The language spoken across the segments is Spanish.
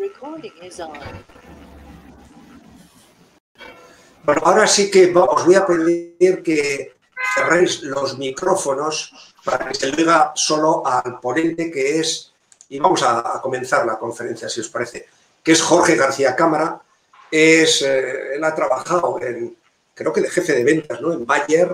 Bueno, ahora sí que os voy a pedir que cerréis los micrófonos para que se le diga solo al ponente que es, y vamos a comenzar la conferencia si os parece, que es Jorge García Cámara. Él ha trabajado creo que de jefe de ventas, ¿no? En Bayer,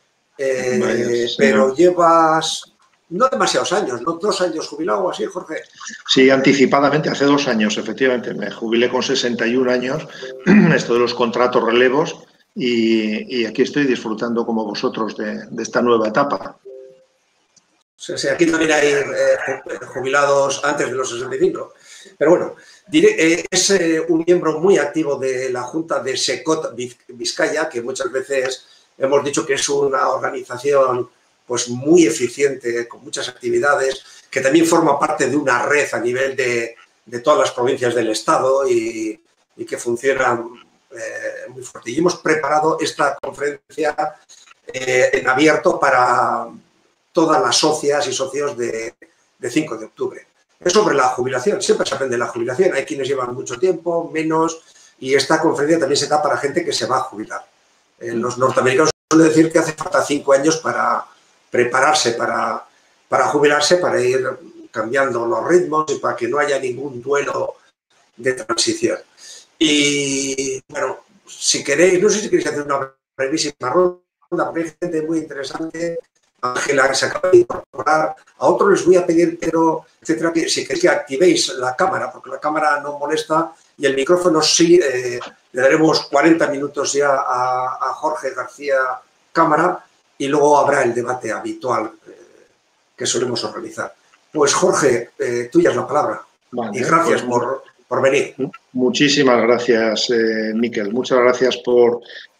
pero llevas no demasiados años, ¿no? 2 años jubilado o así, Jorge. Sí, anticipadamente, hace 2 años, efectivamente. Me jubilé con 61 años, esto de los contratos relevos, y aquí estoy disfrutando como vosotros de esta nueva etapa. Sí, aquí también hay jubilados antes de los 65. Pero bueno, es un miembro muy activo de la Junta de Secot Vizcaya, que muchas veces hemos dicho que es una organización pues muy eficiente, con muchas actividades, que también forma parte de una red a nivel de todas las provincias del Estado y que funciona muy fuerte. Y hemos preparado esta conferencia en abierto para todas las socias y socios de 5 de octubre. Es sobre la jubilación, siempre se aprende la jubilación. Hay quienes llevan mucho tiempo, menos, y esta conferencia también se da para gente que se va a jubilar. Los norteamericanos suelen decir que hace falta 5 años para prepararse para jubilarse, para ir cambiando los ritmos y para que no haya ningún duelo de transición. Y bueno, si queréis, no sé si queréis hacer una brevísima ronda, porque hay gente muy interesante. Ángela se acaba de incorporar. A otros les voy a pedir, pero etcétera, que si queréis que activéis la cámara, porque la cámara no molesta y el micrófono sí. Le daremos 40 minutos ya a Jorge García Cámara y luego habrá el debate habitual que solemos organizar. Pues Jorge, tuya es la palabra. Vale, y gracias por venir. Muchísimas gracias, Miquel. Muchas gracias por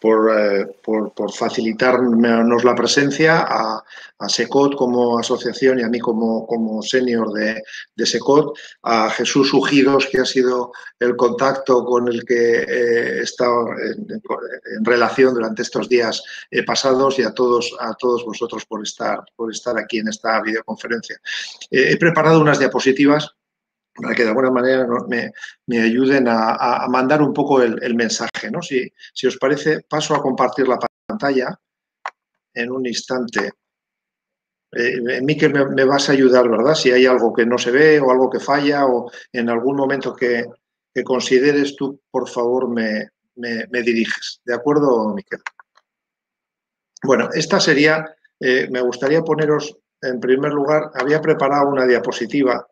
facilitarnos la presencia a Secot como asociación y a mí como senior de Secot, a Jesús Ujidos, que ha sido el contacto con el que he estado en relación durante estos días pasados, y a todos vosotros por estar aquí en esta videoconferencia. He preparado unas diapositivas para que de alguna manera me ayuden a mandar un poco el mensaje, ¿no? Si os parece, paso a compartir la pantalla en un instante. Miquel, me vas a ayudar, ¿verdad? Si hay algo que no se ve o algo que falla o en algún momento que consideres tú, por favor, me diriges. ¿De acuerdo, Miquel? Bueno, esta sería, me gustaría poneros, en primer lugar, había preparado una diapositiva.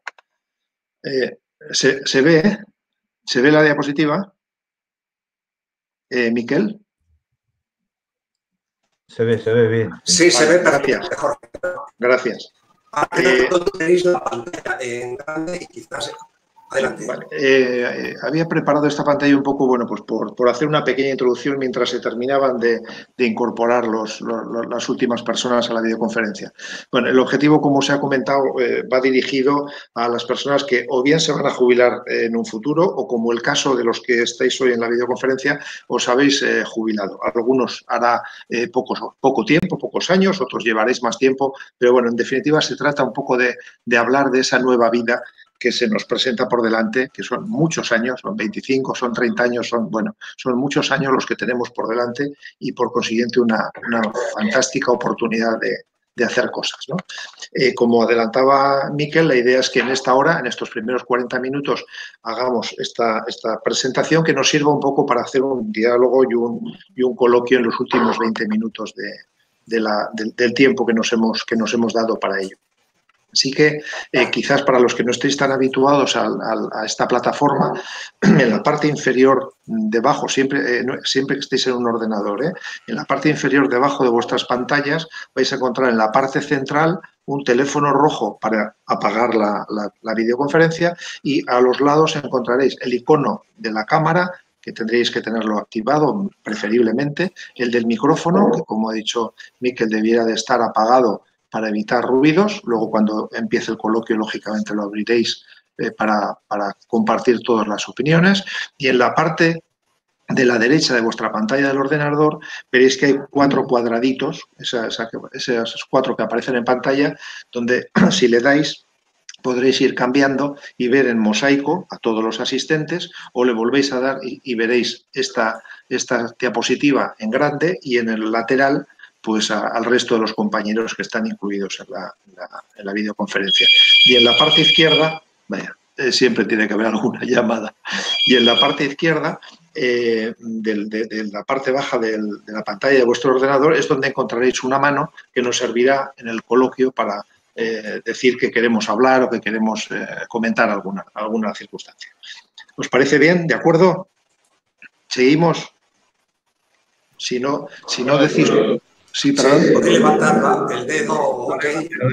¿Se ve? ¿Se ve la diapositiva? ¿Miquel? Se ve bien. Sí, se ve gracias. mejor. Gracias. Tenéis la pantalla en grande y quizás... Adelante. Vale. Había preparado esta pantalla un poco, bueno, pues por hacer una pequeña introducción mientras se terminaban de incorporar las últimas personas a la videoconferencia. Bueno, el objetivo, como se ha comentado, va dirigido a las personas que o bien se van a jubilar en un futuro o, como el caso de los que estáis hoy en la videoconferencia, os habéis jubilado. Algunos hará poco tiempo, pocos años, otros llevaréis más tiempo, pero bueno, en definitiva se trata un poco de hablar de esa nueva vida que se nos presenta por delante, que son muchos años, son 25, son 30 años, son muchos años los que tenemos por delante y, por consiguiente, una fantástica oportunidad de hacer cosas, ¿no? Como adelantaba Miquel, la idea es que en esta hora, en estos primeros 40 minutos, hagamos esta presentación que nos sirva un poco para hacer un diálogo y un coloquio en los últimos 20 minutos del tiempo que nos hemos dado para ello. Así que quizás para los que no estéis tan habituados a esta plataforma, en la parte inferior debajo, siempre que estéis en un ordenador, en la parte inferior debajo de vuestras pantallas vais a encontrar en la parte central un teléfono rojo para apagar la videoconferencia, y a los lados encontraréis el icono de la cámara, que tendréis que tenerlo activado preferiblemente, el del micrófono, que, como ha dicho Miquel, debiera de estar apagado para evitar ruidos. Luego, cuando empiece el coloquio, lógicamente lo abriréis para compartir todas las opiniones. Y en la parte de la derecha de vuestra pantalla del ordenador veréis que hay 4 cuadraditos, esos 4 que aparecen en pantalla, donde si le dais podréis ir cambiando y ver en mosaico a todos los asistentes, o le volvéis a dar y veréis esta diapositiva en grande y en el lateral pues al resto de los compañeros que están incluidos en la videoconferencia. Y en la parte izquierda, vaya, siempre tiene que haber alguna llamada, y en la parte izquierda, de la parte baja de la pantalla de vuestro ordenador, es donde encontraréis una mano que nos servirá en el coloquio para decir que queremos hablar o que queremos comentar alguna circunstancia. ¿Os parece bien? ¿De acuerdo? ¿Seguimos? Si no decís... Sí, podéis levantar el dedo, ok.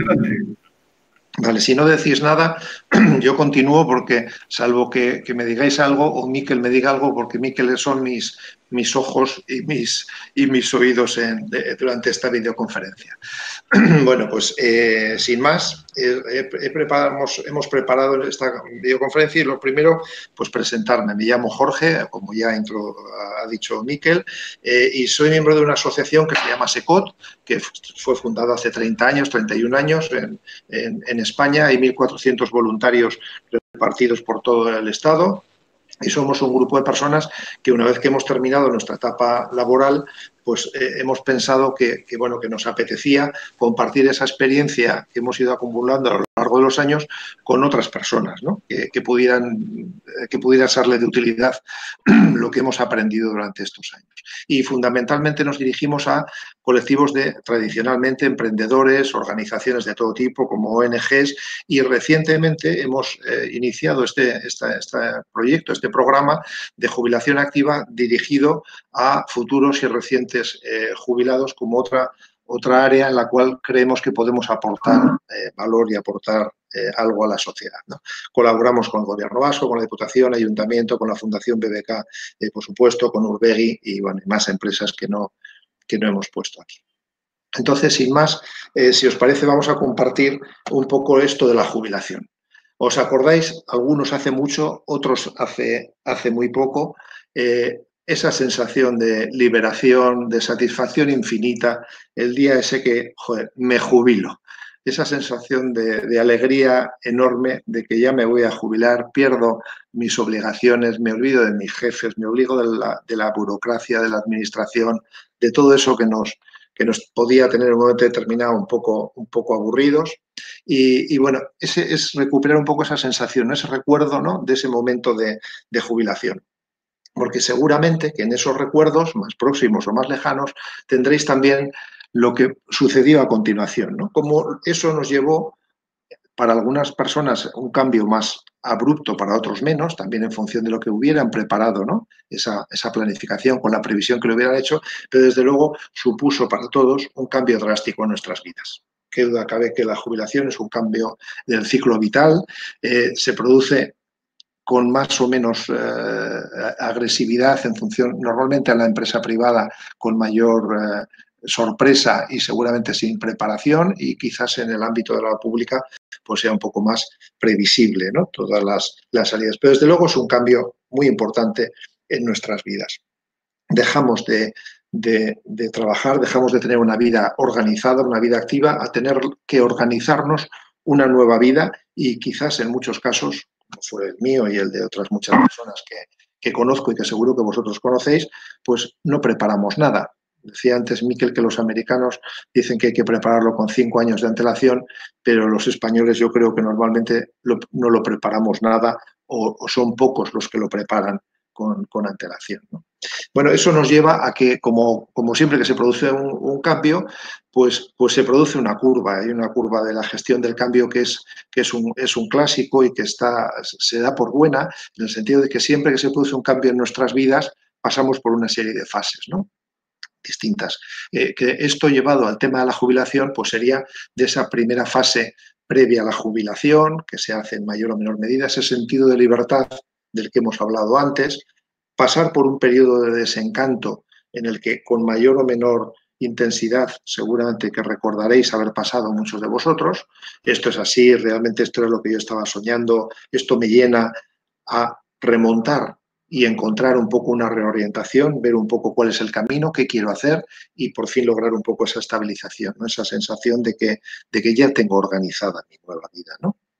Vale, si no decís nada, yo continúo porque, salvo que me digáis algo o Miquel me diga algo, porque Miquel son mis ojos y mis oídos durante esta videoconferencia. Bueno, pues sin más, hemos preparado esta videoconferencia y lo primero, pues presentarme. Me llamo Jorge, como ya ha dicho Miquel, y soy miembro de una asociación que se llama SECOT, que fue fundada hace 30 años, 31 años en España. Hay 1.400 voluntarios repartidos por todo el Estado. Y somos un grupo de personas que, una vez que hemos terminado nuestra etapa laboral, pues hemos pensado que nos apetecía compartir esa experiencia que hemos ido acumulando a lo largo de los años con otras personas, ¿no? que pudiera serle de utilidad lo que hemos aprendido durante estos años. Y fundamentalmente nos dirigimos a colectivos de, tradicionalmente, emprendedores, organizaciones de todo tipo, como ONGs, y recientemente hemos iniciado este proyecto, este programa de jubilación activa dirigido a futuros y recientes jubilados como otra área en la cual creemos que podemos aportar valor y aportar algo a la sociedad, ¿no? Colaboramos con el Gobierno vasco, con la Diputación, Ayuntamiento, con la Fundación BBK, por supuesto, con Urbegi y más empresas que no hemos puesto aquí. Entonces, sin más, si os parece, vamos a compartir un poco esto de la jubilación. ¿Os acordáis? Algunos hace mucho, otros hace muy poco. Esa sensación de liberación, de satisfacción infinita, el día ese que, joder, me jubilo. Esa sensación de alegría enorme de que ya me voy a jubilar, pierdo mis obligaciones, me olvido de mis jefes, me olvido de la burocracia, de la administración, de todo eso que nos podía tener en un momento determinado un poco aburridos. Y bueno, ese es recuperar un poco esa sensación, ese recuerdo, ¿no?, de ese momento de jubilación. Porque seguramente que en esos recuerdos más próximos o más lejanos tendréis también lo que sucedió a continuación, ¿no? Cómo eso nos llevó, para algunas personas, un cambio más abrupto, para otros menos, también en función de lo que hubieran preparado, ¿no?, esa planificación con la previsión que lo hubieran hecho, pero desde luego supuso para todos un cambio drástico en nuestras vidas. Qué duda cabe que la jubilación es un cambio del ciclo vital, se produce con más o menos agresividad en función, normalmente, a la empresa privada con mayor sorpresa y seguramente sin preparación, y quizás en el ámbito de la pública pues sea un poco más previsible, ¿no?, todas las salidas. Pero desde luego es un cambio muy importante en nuestras vidas. Dejamos de trabajar, dejamos de tener una vida organizada, una vida activa, a tener que organizarnos una nueva vida, y quizás en muchos casos, como fue el mío y el de otras muchas personas que conozco y que seguro que vosotros conocéis, pues no preparamos nada. Decía antes Miquel que los americanos dicen que hay que prepararlo con 5 años de antelación, pero los españoles yo creo que normalmente no lo preparamos nada, o son pocos los que lo preparan con antelación, ¿no? Bueno, eso nos lleva a que, como siempre que se produce un cambio, pues se produce una curva. Hay una curva de la gestión del cambio que es un clásico y que se da por buena, en el sentido de que siempre que se produce un cambio en nuestras vidas pasamos por una serie de fases, ¿no?, distintas. Que esto, llevado al tema de la jubilación, pues sería de esa primera fase previa a la jubilación, que se hace en mayor o menor medida, ese sentido de libertad del que hemos hablado antes, pasar por un periodo de desencanto en el que, con mayor o menor intensidad, seguramente que recordaréis haber pasado muchos de vosotros. Esto es así, realmente esto es lo que yo estaba soñando, esto me llena, a remontar y encontrar un poco una reorientación, ver un poco cuál es el camino, qué quiero hacer, y por fin lograr un poco esa estabilización, ¿no?, esa sensación de que ya tengo organizada mi nueva vida, ¿no?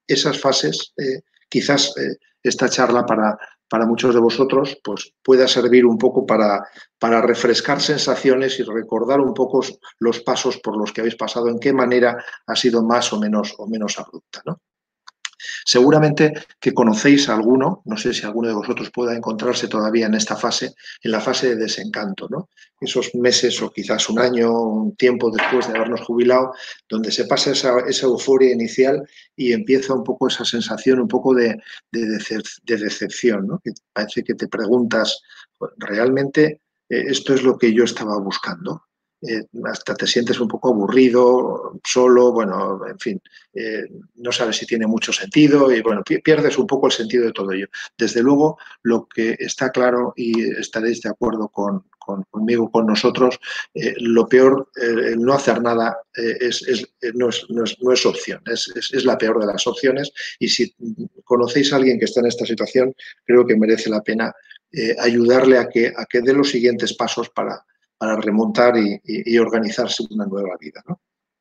esas fases, quizás esta charla para muchos de vosotros pues pueda servir un poco para refrescar sensaciones y recordar un poco los pasos por los que habéis pasado, en qué manera ha sido más o menos abrupta, ¿no? Seguramente que conocéis a alguno, no sé si alguno de vosotros pueda encontrarse todavía en esta fase, en la fase de desencanto, ¿no? Esos meses o quizás un año, un tiempo después de habernos jubilado, donde se pasa esa euforia inicial y empieza un poco esa sensación un poco de decepción, ¿no? Que parece que te preguntas, ¿realmente esto es lo que yo estaba buscando? Hasta te sientes un poco aburrido, solo, bueno, en fin, no sabes si tiene mucho sentido y, bueno, pierdes un poco el sentido de todo ello. Desde luego, lo que está claro, y estaréis de acuerdo conmigo, con nosotros, lo peor, el no hacer nada no es opción, es la peor de las opciones, y si conocéis a alguien que está en esta situación, creo que merece la pena ayudarle a que dé los siguientes pasos para remontar y organizarse una nueva vida, ¿no?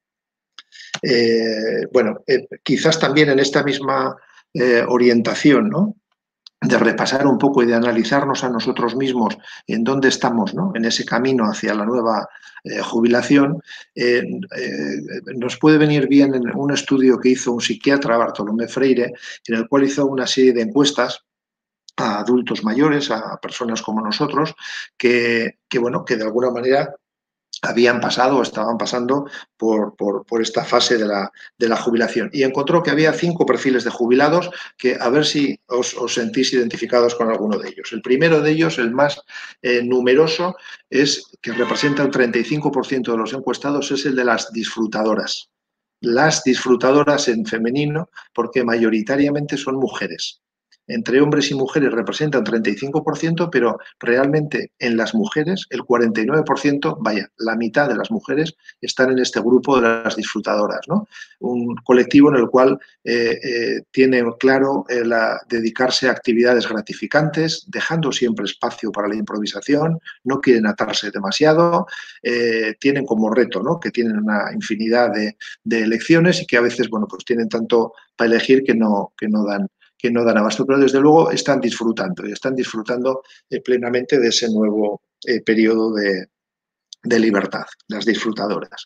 Bueno, quizás también en esta misma orientación, ¿no?, de repasar un poco y de analizarnos a nosotros mismos en dónde estamos, ¿no?, en ese camino hacia la nueva jubilación, nos puede venir bien en un estudio que hizo un psiquiatra, Bartolomé Freire, en el cual hizo una serie de encuestas a adultos mayores, a personas como nosotros, que de alguna manera habían pasado o estaban pasando por esta fase de la jubilación. Y encontró que había 5 perfiles de jubilados que, a ver si os sentís identificados con alguno de ellos. El primero de ellos, el más numeroso, que representa un 35% de los encuestados, es el de las disfrutadoras. Las disfrutadoras en femenino, porque mayoritariamente son mujeres. Entre hombres y mujeres representan 35%, pero realmente en las mujeres el 49%, vaya, la mitad de las mujeres están en este grupo de las disfrutadoras, ¿no? Un colectivo en el cual tiene claro dedicarse a actividades gratificantes, dejando siempre espacio para la improvisación, no quieren atarse demasiado, tienen como reto, ¿no?, que tienen una infinidad de elecciones y que a veces, bueno, pues tienen tanto para elegir que no dan abasto, pero desde luego están disfrutando plenamente de ese nuevo periodo de libertad, las disfrutadoras.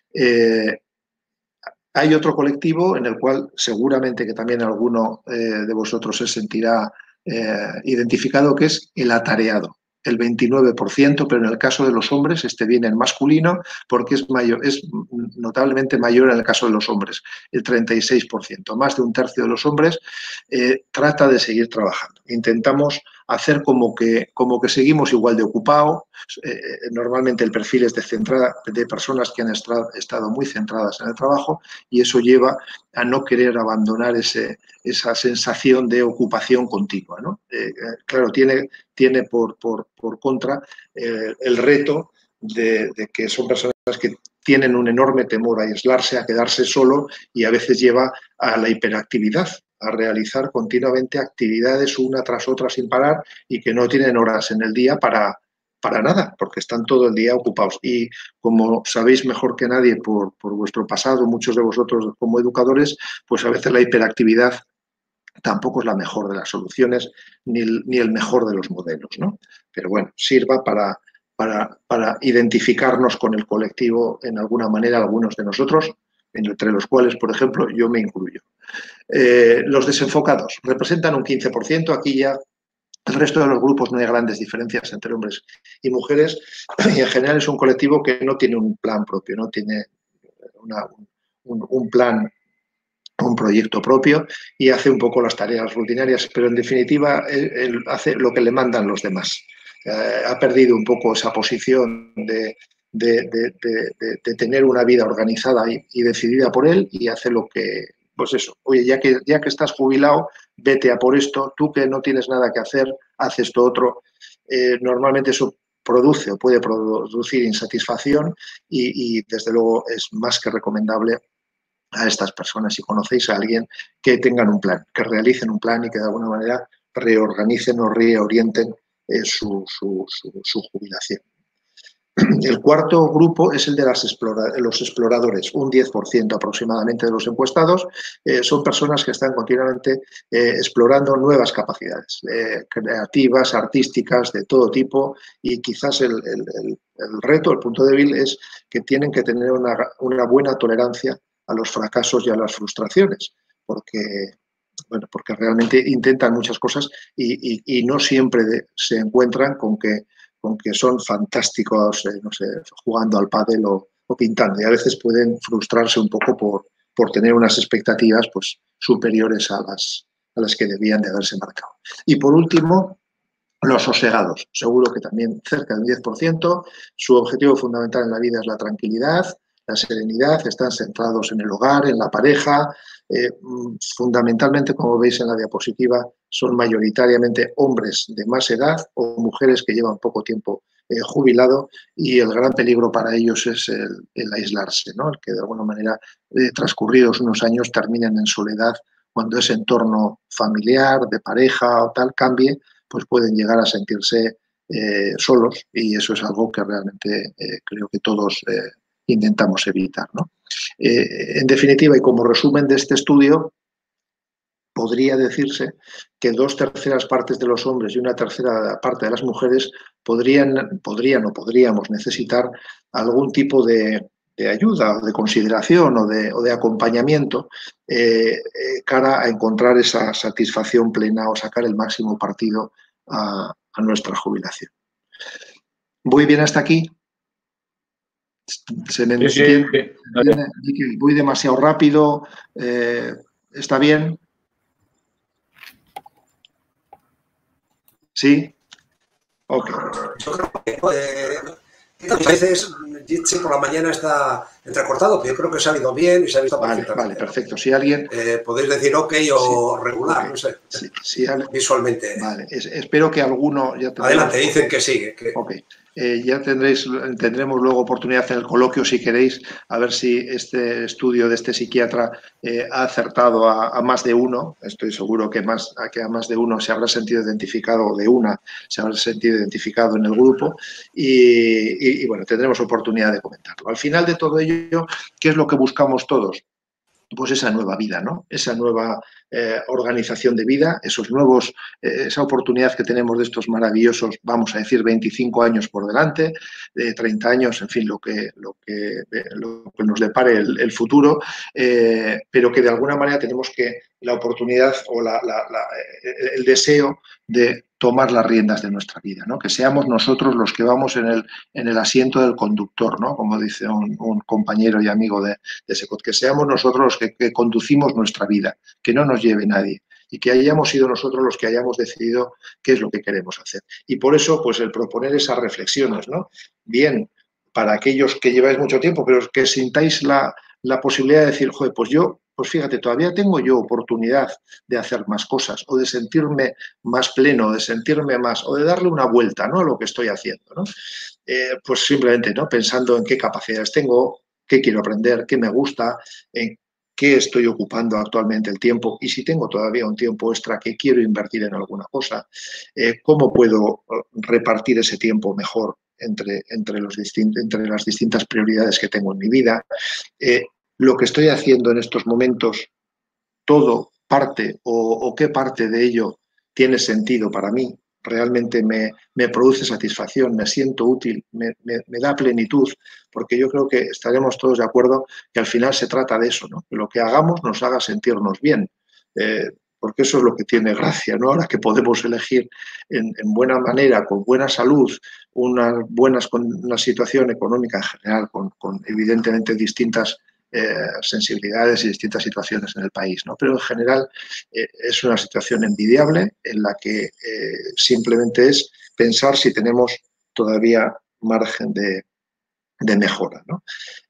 Hay otro colectivo en el cual seguramente que también alguno de vosotros se sentirá identificado, que es el atareado. El 29%, pero en el caso de los hombres viene en masculino porque es notablemente mayor en el caso de los hombres, el 36%. Más de un tercio de los hombres trata de seguir trabajando. Intentamos hacer como que seguimos igual de ocupados. Normalmente el perfil es de personas que han estado muy centradas en el trabajo, y eso lleva a no querer abandonar esa sensación de ocupación continua, ¿no? Claro, tiene por contra el reto de que son personas que tienen un enorme temor a aislarse, a quedarse solo, y a veces lleva a la hiperactividad, a realizar continuamente actividades una tras otra sin parar, y que no tienen horas en el día para nada, porque están todo el día ocupados. Y como sabéis mejor que nadie por vuestro pasado, muchos de vosotros como educadores, pues a veces la hiperactividad tampoco es la mejor de las soluciones ni el mejor de los modelos, ¿no? Pero bueno, sirva para identificarnos con el colectivo en alguna manera, algunos de nosotros, entre los cuales, por ejemplo, yo me incluyo. Los desenfocados representan un 15%, aquí ya el resto de los grupos no hay grandes diferencias entre hombres y mujeres, y en general es un colectivo que no tiene un plan propio, no tiene un plan, un proyecto propio, y hace un poco las tareas rutinarias, pero en definitiva él hace lo que le mandan los demás. Ha perdido un poco esa posición de tener una vida organizada y decidida por él, y hace lo que, pues eso, oye, ya que estás jubilado, vete a por esto, tú que no tienes nada que hacer, haz esto otro. Normalmente eso produce o puede producir insatisfacción, y desde luego es más que recomendable a estas personas, si conocéis a alguien, que tengan un plan, que realicen un plan y que de alguna manera reorganicen o reorienten su jubilación. El cuarto grupo es el de los exploradores, un 10% aproximadamente de los encuestados son personas que están continuamente explorando nuevas capacidades creativas, artísticas, de todo tipo, y quizás el reto, el punto débil es que tienen que tener una buena tolerancia a los fracasos y a las frustraciones, porque realmente intentan muchas cosas y no siempre se encuentran con que son fantásticos, no sé, jugando al pádel o pintando. Y a veces pueden frustrarse un poco por tener unas expectativas pues, superiores a las que debían de haberse marcado. Y por último, los sosegados. Seguro que también cerca del 10%. Su objetivo fundamental en la vida es la tranquilidad, la serenidad. Están centrados en el hogar, en la pareja. Fundamentalmente, como veis en la diapositiva, son mayoritariamente hombres de más edad o mujeres que llevan poco tiempo jubilado, y el gran peligro para ellos es el aislarse, ¿no? El que de alguna manera, transcurridos unos años, terminen en soledad cuando ese entorno familiar, de pareja o tal, cambie, pues pueden llegar a sentirse solos, y eso es algo que realmente creo que todos intentamos evitar, ¿no? En definitiva, y como resumen de este estudio, podría decirse que 2/3 partes de los hombres y 1/3 parte de las mujeres podríamos necesitar algún tipo de ayuda o de consideración o de acompañamiento cara a encontrar esa satisfacción plena o sacar el máximo partido a nuestra jubilación. ¿Voy bien hasta aquí? ¿Se me entiende? Sí. ¿Voy demasiado rápido? ¿Está bien? ¿Sí? Ok. Yo creo que a veces Jitsi por la mañana está entrecortado, pero yo creo que se ha ido bien y se ha visto perfectamente. Vale, perfecto. Si alguien... podéis decir ok o sí, regular, okay. No sé, sí, visualmente. Vale, espero que alguno... Ya adelante, dicen que sí. Ok. Ya tendremos luego oportunidad en el coloquio, si queréis, a ver si este estudio de este psiquiatra ha acertado a más de uno. Estoy seguro que a más de uno se habrá sentido identificado, o de una se habrá sentido identificado en el grupo, y bueno, tendremos oportunidad de comentarlo. Al final de todo ello, ¿qué es lo que buscamos todos? Pues esa nueva vida, ¿no? Esa nueva organización de vida, esa oportunidad que tenemos de estos maravillosos, vamos a decir, 25 años por delante, 30 años, en fin, lo que nos depare el futuro, pero que de alguna manera tenemos la oportunidad o el deseo de tomar las riendas de nuestra vida, ¿no? Que seamos nosotros los que vamos en el asiento del conductor, ¿no? Como dice un compañero y amigo de SECOT, que seamos nosotros los que conducimos nuestra vida, que no nos lleve nadie, y que hayamos sido nosotros los que hayamos decidido qué es lo que queremos hacer. Y por eso, pues el proponer esas reflexiones, ¿no? Bien, para aquellos que lleváis mucho tiempo, pero que sintáis la posibilidad de decir, joder, pues fíjate, todavía tengo yo oportunidad de hacer más cosas, o de sentirme más pleno, de sentirme más, o de darle una vuelta, ¿no?, a lo que estoy haciendo, ¿no? Pues simplemente, ¿no?, pensando en qué capacidades tengo, qué quiero aprender, qué me gusta, en qué estoy ocupando actualmente el tiempo, y si tengo todavía un tiempo extra que quiero invertir en alguna cosa, cómo puedo repartir ese tiempo mejor entre las distintas prioridades que tengo en mi vida. Lo que estoy haciendo en estos momentos, todo parte o qué parte de ello tiene sentido para mí, realmente me produce satisfacción, me siento útil, me da plenitud, porque yo creo que estaremos todos de acuerdo que al final se trata de eso, ¿no? Que lo que hagamos nos haga sentirnos bien, porque eso es lo que tiene gracia, ¿no? Ahora que podemos elegir en buena manera, con buena salud, una situación económica en general, con evidentemente distintas sensibilidades y distintas situaciones en el país, ¿no? Pero en general es una situación envidiable en la que simplemente es pensar si tenemos todavía margen de mejora, ¿no?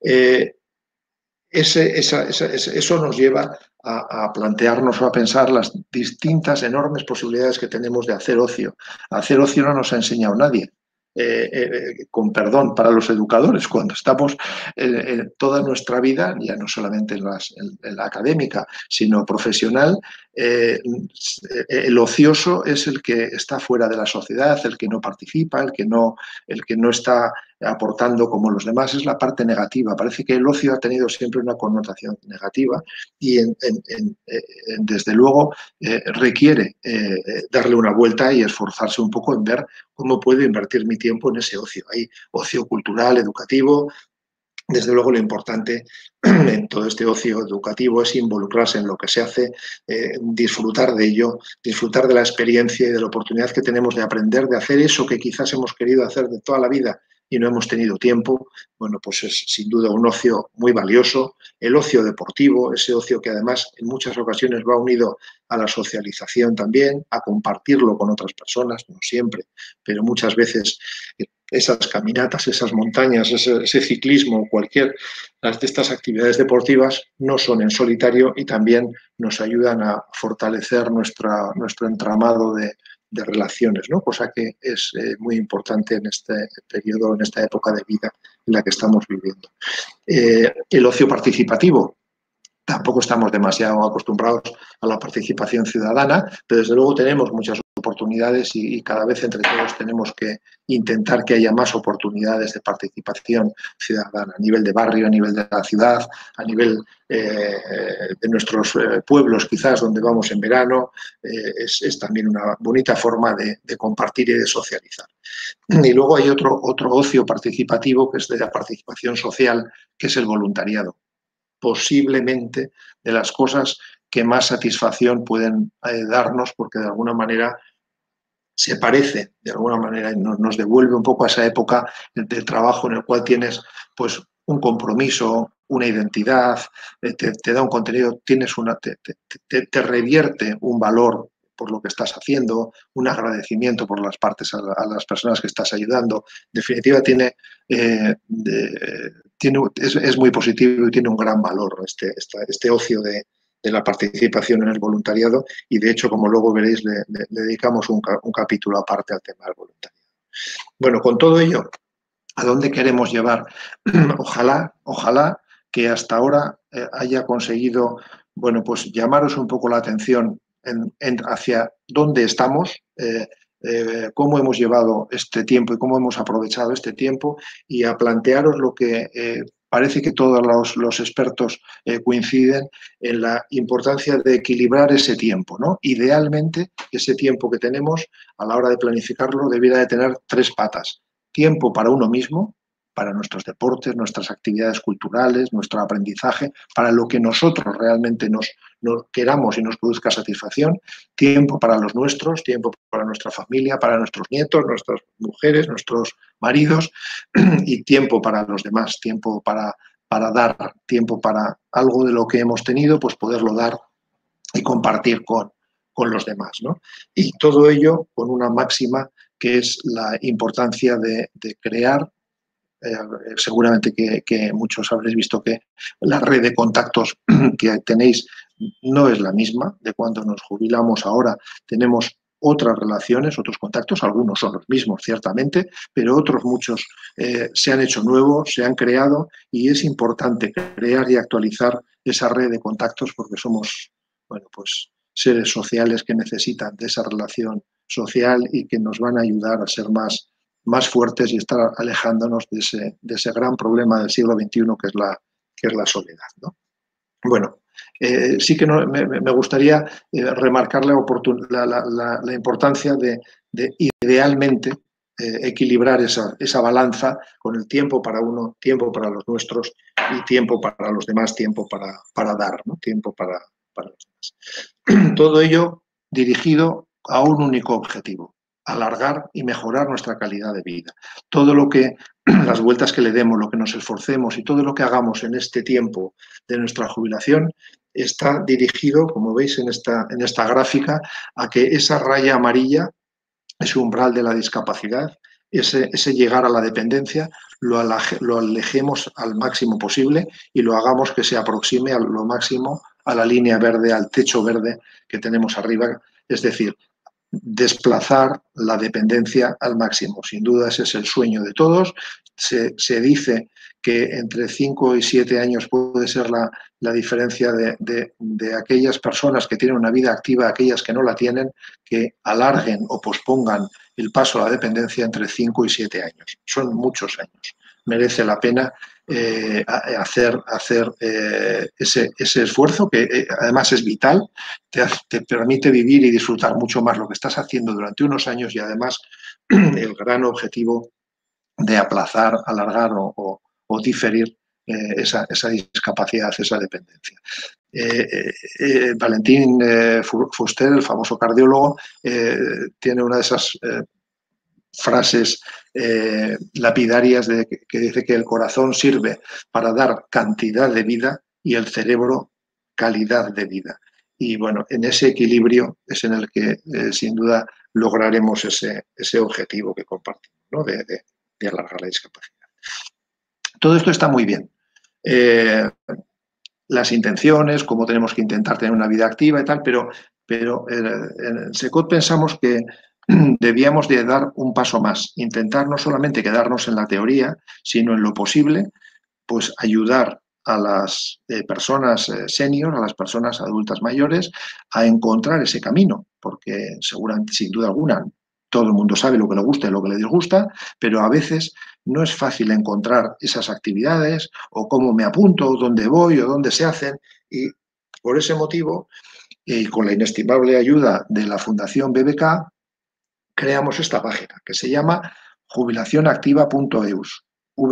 Eso nos lleva a plantearnos o a pensar las distintas enormes posibilidades que tenemos de hacer ocio. Hacer ocio no nos ha enseñado nadie. Con perdón para los educadores, cuando estamos toda nuestra vida, ya no solamente en la académica, sino profesional, el ocioso es el que está fuera de la sociedad, el que no participa, el que no está aportando como los demás, es la parte negativa. Parece que el ocio ha tenido siempre una connotación negativa y desde luego requiere darle una vuelta y esforzarse un poco en ver cómo puedo invertir mi tiempo en ese ocio. Hay ocio cultural, educativo. Desde luego lo importante en todo este ocio educativo es involucrarse en lo que se hace, disfrutar de ello, disfrutar de la experiencia y de la oportunidad que tenemos de aprender, de hacer eso que quizás hemos querido hacer de toda la vida y no hemos tenido tiempo. Bueno, pues es sin duda un ocio muy valioso. El ocio deportivo, ese ocio que además en muchas ocasiones va unido a la socialización también, a compartirlo con otras personas, no siempre, pero muchas veces esas caminatas, esas montañas, ese ciclismo, cualquier de estas actividades deportivas no son en solitario y también nos ayudan a fortalecer nuestro entramado de relaciones, ¿no? Cosa que es muy importante en este periodo, en esta época de vida en la que estamos viviendo. El ocio participativo. Tampoco estamos demasiado acostumbrados a la participación ciudadana, pero desde luego tenemos muchas oportunidades y cada vez entre todos tenemos que intentar que haya más oportunidades de participación ciudadana a nivel de barrio, a nivel de la ciudad, a nivel de nuestros pueblos quizás donde vamos en verano. Es también una bonita forma de compartir y de socializar. Y luego hay otro ocio participativo que es de la participación social, que es el voluntariado. Posiblemente de las cosas que más satisfacción pueden darnos, porque de alguna manera se parece, de alguna manera nos devuelve un poco a esa época del trabajo en el cual tienes pues un compromiso, una identidad, te da un contenido, tienes te revierte un valor por lo que estás haciendo, un agradecimiento por las partes a las personas que estás ayudando. En definitiva, es muy positivo y tiene un gran valor este ocio de la participación en el voluntariado y, de hecho, como luego veréis, le dedicamos un capítulo aparte al tema del voluntariado. Bueno, con todo ello, ¿a dónde queremos llevar? Ojalá que hasta ahora haya conseguido, bueno, pues llamaros un poco la atención hacia dónde estamos, cómo hemos llevado este tiempo y cómo hemos aprovechado este tiempo y a plantearos lo que parece que todos los expertos coinciden en la importancia de equilibrar ese tiempo, ¿no? Idealmente, ese tiempo que tenemos a la hora de planificarlo debiera de tener 3 patas. Tiempo para uno mismo, para nuestros deportes, nuestras actividades culturales, nuestro aprendizaje, para lo que nosotros realmente nos queramos y nos produzca satisfacción, tiempo para los nuestros, tiempo para nuestra familia, para nuestros nietos, nuestras mujeres, nuestros maridos y tiempo para los demás, tiempo para dar, tiempo para algo de lo que hemos tenido, pues poderlo dar y compartir con los demás, ¿no? Y todo ello con una máxima que es la importancia de crear. Seguramente que muchos habréis visto que la red de contactos que tenéis no es la misma de cuando nos jubilamos ahora. Tenemos otras relaciones, otros contactos, algunos son los mismos, ciertamente, pero otros muchos se han hecho nuevos, se han creado y es importante crear y actualizar esa red de contactos porque somos, bueno, pues seres sociales que necesitan de esa relación social y que nos van a ayudar a ser más fuertes y estar alejándonos de ese gran problema del siglo XXI que es la soledad, ¿no? Bueno, sí que me gustaría remarcar la importancia de idealmente equilibrar esa balanza con el tiempo para uno, tiempo para los nuestros y tiempo para los demás, tiempo para dar, ¿no? Tiempo para los demás. Todo ello dirigido a un único objetivo: alargar y mejorar nuestra calidad de vida. Todo lo que, las vueltas que le demos, lo que nos esforcemos y todo lo que hagamos en este tiempo de nuestra jubilación está dirigido, como veis en esta gráfica, a que esa raya amarilla, ese umbral de la discapacidad, ese llegar a la dependencia, lo alejemos al máximo posible y lo hagamos que se aproxime a lo máximo a la línea verde, al techo verde que tenemos arriba, es decir, desplazar la dependencia al máximo. Sin duda ese es el sueño de todos. Se dice que entre 5 y 7 años puede ser la diferencia de aquellas personas que tienen una vida activa a aquellas que no la tienen, que alarguen o pospongan el paso a la dependencia entre 5 y 7 años. Son muchos años. Merece la pena hacer ese esfuerzo, que además es vital, te permite vivir y disfrutar mucho más lo que estás haciendo durante unos años, y además el gran objetivo de aplazar, alargar o diferir esa discapacidad, esa dependencia. Valentín Fuster, el famoso cardiólogo, tiene una de esas frases lapidarias que dice que el corazón sirve para dar cantidad de vida y el cerebro calidad de vida. Y bueno, en ese equilibrio es en el que sin duda lograremos ese objetivo que compartimos, ¿no? de alargar la discapacidad. Todo esto está muy bien. Las intenciones, cómo tenemos que intentar tener una vida activa y tal, pero en SECOT pensamos que debíamos de dar un paso más, intentar no solamente quedarnos en la teoría, sino en lo posible, pues ayudar a las personas senior, a las personas adultas mayores, a encontrar ese camino, porque seguramente, sin duda alguna, todo el mundo sabe lo que le gusta y lo que le disgusta, pero a veces no es fácil encontrar esas actividades o cómo me apunto, dónde voy o dónde se hacen, y por ese motivo, y con la inestimable ayuda de la Fundación BBK, creamos esta página que se llama jubilacionactiva.eus,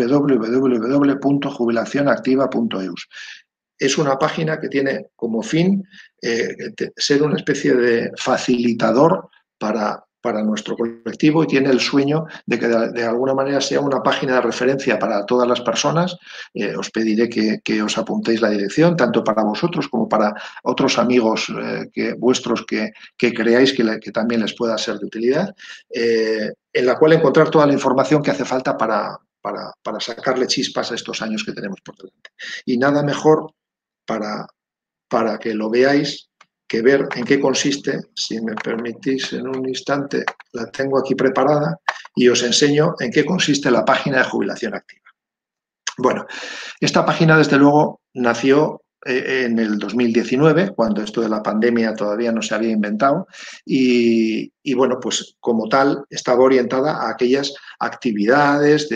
www.jubilacionactiva.eus. Es una página que tiene como fin ser una especie de facilitador para nuestro colectivo, y tiene el sueño de que de alguna manera sea una página de referencia para todas las personas. Os pediré que os apuntéis la dirección, tanto para vosotros como para otros amigos vuestros que creáis que también les pueda ser de utilidad, en la cual encontrar toda la información que hace falta para sacarle chispas a estos años que tenemos por delante. Y nada mejor para que lo veáis que ver en qué consiste. Si me permitís en un instante, la tengo aquí preparada y os enseño en qué consiste la página de jubilación activa. Bueno, esta página desde luego nació en el 2019, cuando esto de la pandemia todavía no se había inventado, y bueno, pues como tal estaba orientada a aquellas actividades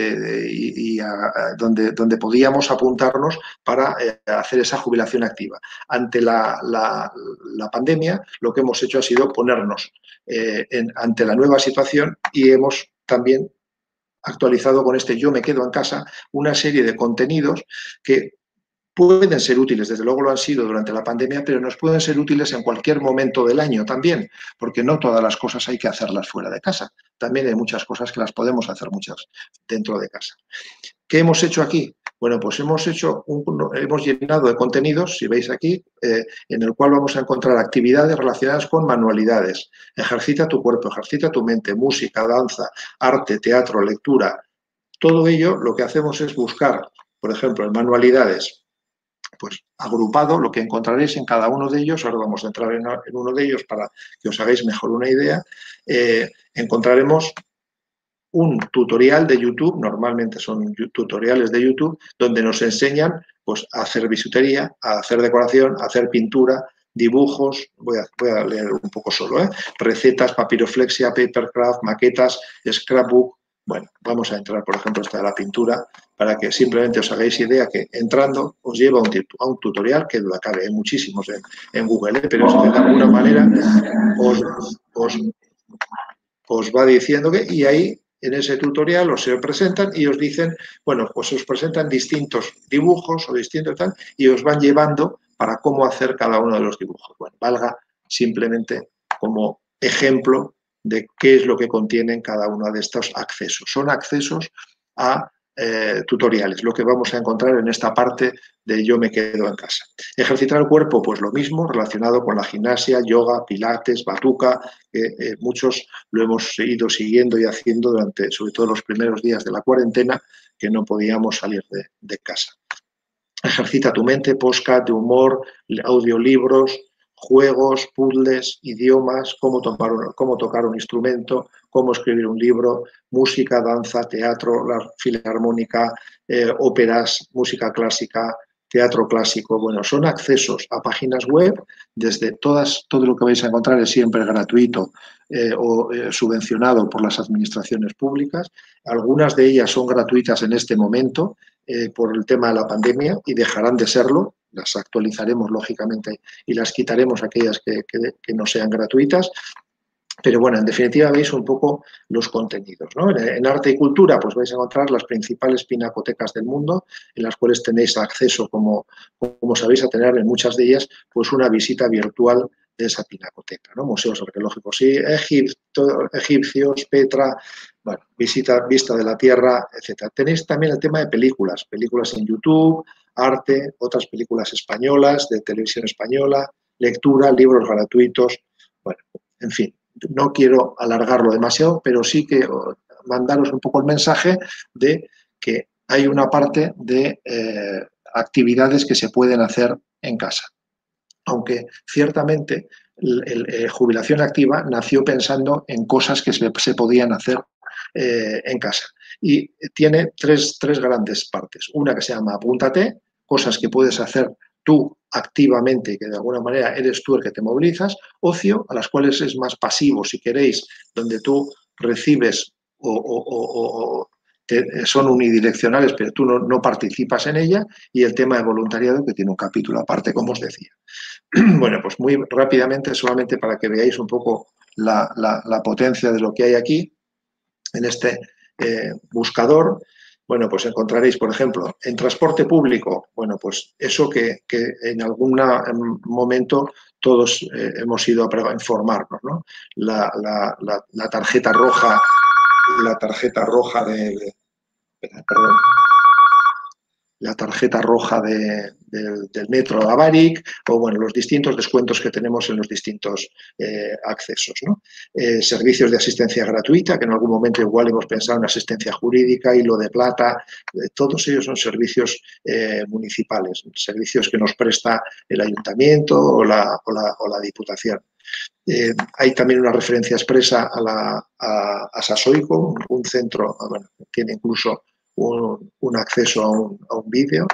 donde podíamos apuntarnos para hacer esa jubilación activa. Ante la pandemia, lo que hemos hecho ha sido ponernos ante la nueva situación, y hemos también actualizado con este Yo me quedo en casa una serie de contenidos que pueden ser útiles, desde luego lo han sido durante la pandemia, pero nos pueden ser útiles en cualquier momento del año también, porque no todas las cosas hay que hacerlas fuera de casa. También hay muchas cosas que las podemos hacer muchas dentro de casa. ¿Qué hemos hecho aquí? Bueno, pues hemos llenado de contenidos, si veis aquí, en el cual vamos a encontrar actividades relacionadas con manualidades. Ejercita tu cuerpo, ejercita tu mente, música, danza, arte, teatro, lectura. Todo ello lo que hacemos es buscar, por ejemplo, en manualidades, pues agrupado, lo que encontraréis en cada uno de ellos. Ahora vamos a entrar en uno de ellos para que os hagáis mejor una idea. Encontraremos un tutorial de YouTube, normalmente son tutoriales de YouTube, donde nos enseñan pues, a hacer bisutería, a hacer decoración, a hacer pintura, dibujos, voy a leer un poco solo, recetas, papiroflexia, papercraft, maquetas, scrapbook. Bueno, vamos a entrar, por ejemplo, esta de la pintura, para que simplemente os hagáis idea que entrando os lleva a un tutorial, que duda cabe, hay muchísimos en Google, pero de alguna manera os va diciendo que, y ahí en ese tutorial os se presentan y os dicen, bueno, pues os presentan distintos dibujos o distintos tal, y os van llevando para cómo hacer cada uno de los dibujos. Bueno, valga simplemente como ejemplo de qué es lo que contienen cada uno de estos accesos. Son accesos a tutoriales, lo que vamos a encontrar en esta parte de Yo me quedo en casa. Ejercitar el cuerpo, pues lo mismo, relacionado con la gimnasia, yoga, pilates, batuca, muchos lo hemos ido siguiendo y haciendo durante, sobre todo los primeros días de la cuarentena, que no podíamos salir de casa. Ejercita tu mente, podcast de humor, audiolibros, juegos, puzzles, idiomas, cómo tocar un instrumento, cómo escribir un libro, música, danza, teatro, la filarmónica, óperas, música clásica, teatro clásico. Bueno, son accesos a páginas web, todo lo que vais a encontrar es siempre gratuito o subvencionado por las administraciones públicas. Algunas de ellas son gratuitas en este momento por el tema de la pandemia y dejarán de serlo. Las actualizaremos, lógicamente, y las quitaremos aquellas que no sean gratuitas. Pero bueno, en definitiva veis un poco los contenidos, ¿no? En arte y cultura pues vais a encontrar las principales pinacotecas del mundo, en las cuales tenéis acceso, como sabéis, a tener en muchas de ellas pues una visita virtual de esa pinacoteca, ¿no? Museos arqueológicos, sí, egipcios, Petra, bueno, vista de la Tierra, etc. Tenéis también el tema de películas en YouTube, arte, otras películas españolas, de televisión española, lectura, libros gratuitos, bueno, en fin. No quiero alargarlo demasiado, pero sí que mandaros un poco el mensaje de que hay una parte de actividades que se pueden hacer en casa. Aunque ciertamente jubilación activa nació pensando en cosas que se podían hacer en casa. Y tiene tres grandes partes. Una que se llama Apúntate, cosas que puedes hacer tú activamente, que de alguna manera eres tú el que te movilizas. Ocio, a las cuales es más pasivo, si queréis, donde tú recibes son unidireccionales, pero tú no participas en ella. Y el tema de voluntariado, que tiene un capítulo aparte, como os decía. Bueno, pues muy rápidamente, solamente para que veáis un poco la potencia de lo que hay aquí, en este buscador. Bueno, pues encontraréis, por ejemplo, en transporte público, bueno, pues eso que en algún momento todos hemos ido a informarnos, ¿no? La tarjeta roja, perdón, la tarjeta roja del metro de Baric, o bueno, los distintos descuentos que tenemos en los distintos accesos, ¿no? Servicios de asistencia gratuita, que en algún momento igual hemos pensado en asistencia jurídica, hilo de plata, todos ellos son servicios municipales, servicios que nos presta el ayuntamiento o la diputación. Hay también una referencia expresa a Sasoico, un centro, bueno, tiene incluso un acceso a un vídeo,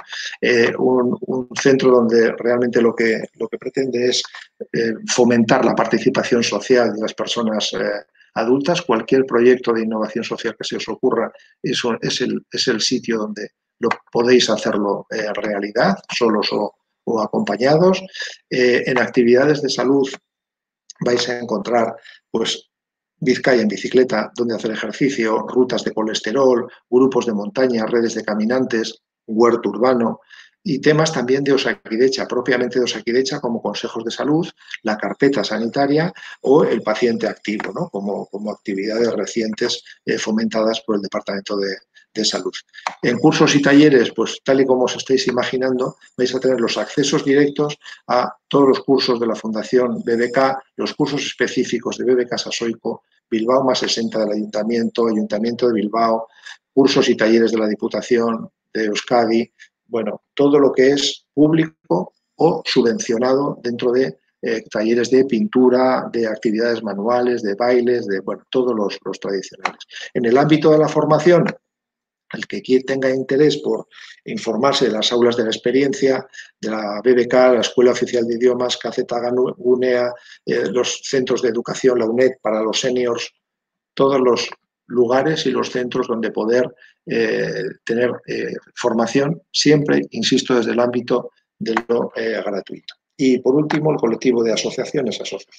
un centro donde realmente lo que pretende es fomentar la participación social de las personas adultas. Cualquier proyecto de innovación social que se os ocurra es el sitio donde lo podéis hacerlo realidad, solos o acompañados. En actividades de salud vais a encontrar, pues, Vizcaya en bicicleta, donde hacer ejercicio, rutas de colesterol, grupos de montaña, redes de caminantes, huerto urbano y temas también de Osakidecha, propiamente de Osakidecha, como consejos de salud, la carpeta sanitaria o el paciente activo, ¿no? como actividades recientes fomentadas por el Departamento de Salud. En cursos y talleres, pues tal y como os estáis imaginando, vais a tener los accesos directos a todos los cursos de la Fundación BBK, los cursos específicos de BBK Sasoico, Bilbao más 60 del Ayuntamiento, Ayuntamiento de Bilbao, cursos y talleres de la Diputación de Euskadi, bueno, todo lo que es público o subvencionado dentro de talleres de pintura, de actividades manuales, de bailes, de bueno, todos los tradicionales. En el ámbito de la formación, el que tenga interés por informarse de las aulas de la experiencia, de la BBK, la Escuela Oficial de Idiomas, KZ Gunea, los centros de educación, la UNED para los seniors, todos los lugares y los centros donde poder tener formación, siempre, insisto, desde el ámbito de lo gratuito. Y por último, el colectivo de asociaciones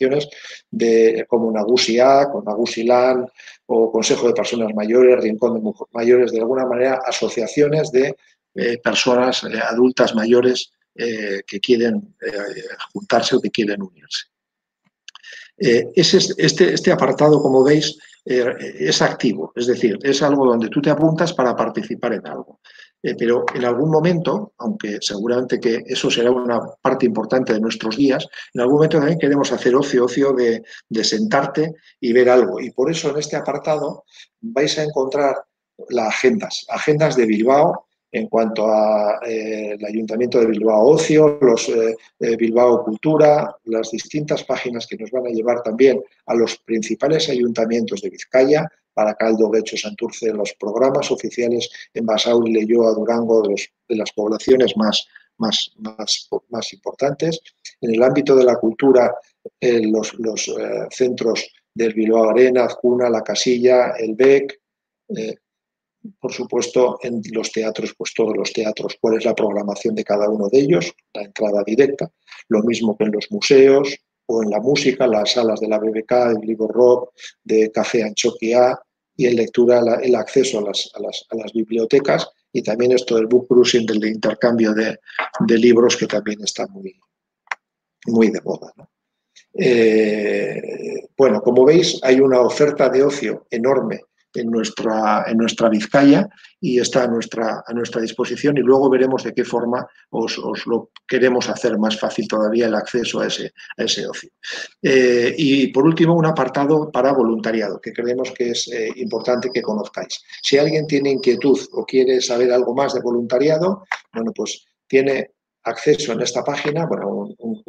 como Nagusi A, con Nagusi LAN o Consejo de Personas Mayores, Rincón de Mujeres Mayores, de alguna manera asociaciones de personas adultas mayores que quieren juntarse o que quieren unirse. Este apartado, como veis, es activo, es decir, es algo donde tú te apuntas para participar en algo. Pero en algún momento, aunque seguramente que eso será una parte importante de nuestros días, en algún momento también queremos hacer ocio de sentarte y ver algo. Y por eso en este apartado vais a encontrar las agendas de Bilbao, en cuanto a el Ayuntamiento de Bilbao Ocio, los Bilbao Cultura, las distintas páginas que nos van a llevar también a los principales ayuntamientos de Vizcaya, Baracaldo, Guecho, Santurce, los programas oficiales en Basauri, Leioa, Durango, de las poblaciones más importantes. En el ámbito de la cultura, los centros del Bilbao Arena, Azcuna, La Casilla, el BEC, por supuesto, en los teatros, pues todos los teatros, cuál es la programación de cada uno de ellos, la entrada directa, lo mismo que en los museos o en la música, las salas de la BBK, el Libro Rock, de Café Anchoquia, y en lectura el acceso a las bibliotecas, y también esto del book cruising, del intercambio de libros, que también está muy de moda, ¿no? Bueno, como veis, hay una oferta de ocio enorme en nuestra Vizcaya, y está a nuestra disposición, y luego veremos de qué forma os lo queremos hacer más fácil todavía el acceso a ese ocio. Y por último, un apartado para voluntariado, que creemos que es importante que conozcáis. Si alguien tiene inquietud o quiere saber algo más de voluntariado, bueno, pues tiene acceso en esta página, bueno,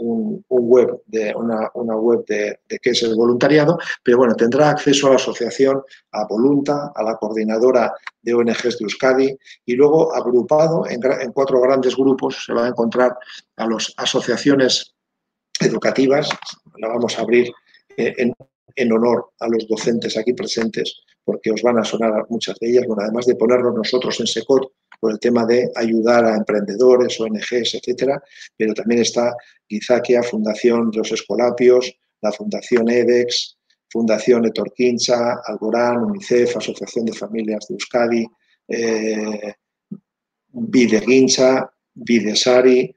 una web de qué es el voluntariado, pero bueno, tendrá acceso a la asociación, a Volunta, a la coordinadora de ONGs de Euskadi, y luego agrupado en 4 grandes grupos se va a encontrar a las asociaciones educativas. La vamos a abrir en honor a los docentes aquí presentes, porque os van a sonar muchas de ellas, bueno, además de ponernos nosotros en SECOT por el tema de ayudar a emprendedores, ONGs, etcétera, pero también está Gizakia, Fundación Los Escolapios, la Fundación EDEX, Fundación Etorquincha, Alborán, UNICEF, Asociación de Familias de Euskadi, Bideguincha, Bidesari,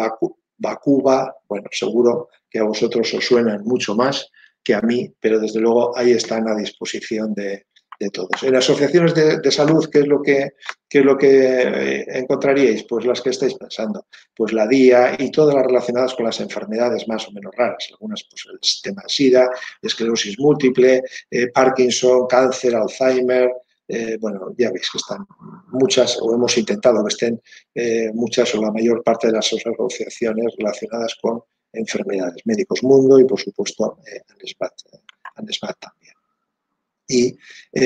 Bakuba. Bueno, seguro que a vosotros os suenan mucho más que a mí, pero desde luego ahí están a disposición de todos. En asociaciones de salud, ¿qué es lo que encontraríais? Pues las que estáis pensando, pues la DIA y todas las relacionadas con las enfermedades más o menos raras, algunas pues el sistema SIDA, esclerosis múltiple, Parkinson, cáncer, Alzheimer. Bueno, ya veis que están muchas, o hemos intentado que estén muchas o la mayor parte de las asociaciones relacionadas con enfermedades. Médicos Mundo y, por supuesto, ANESBAT también. Y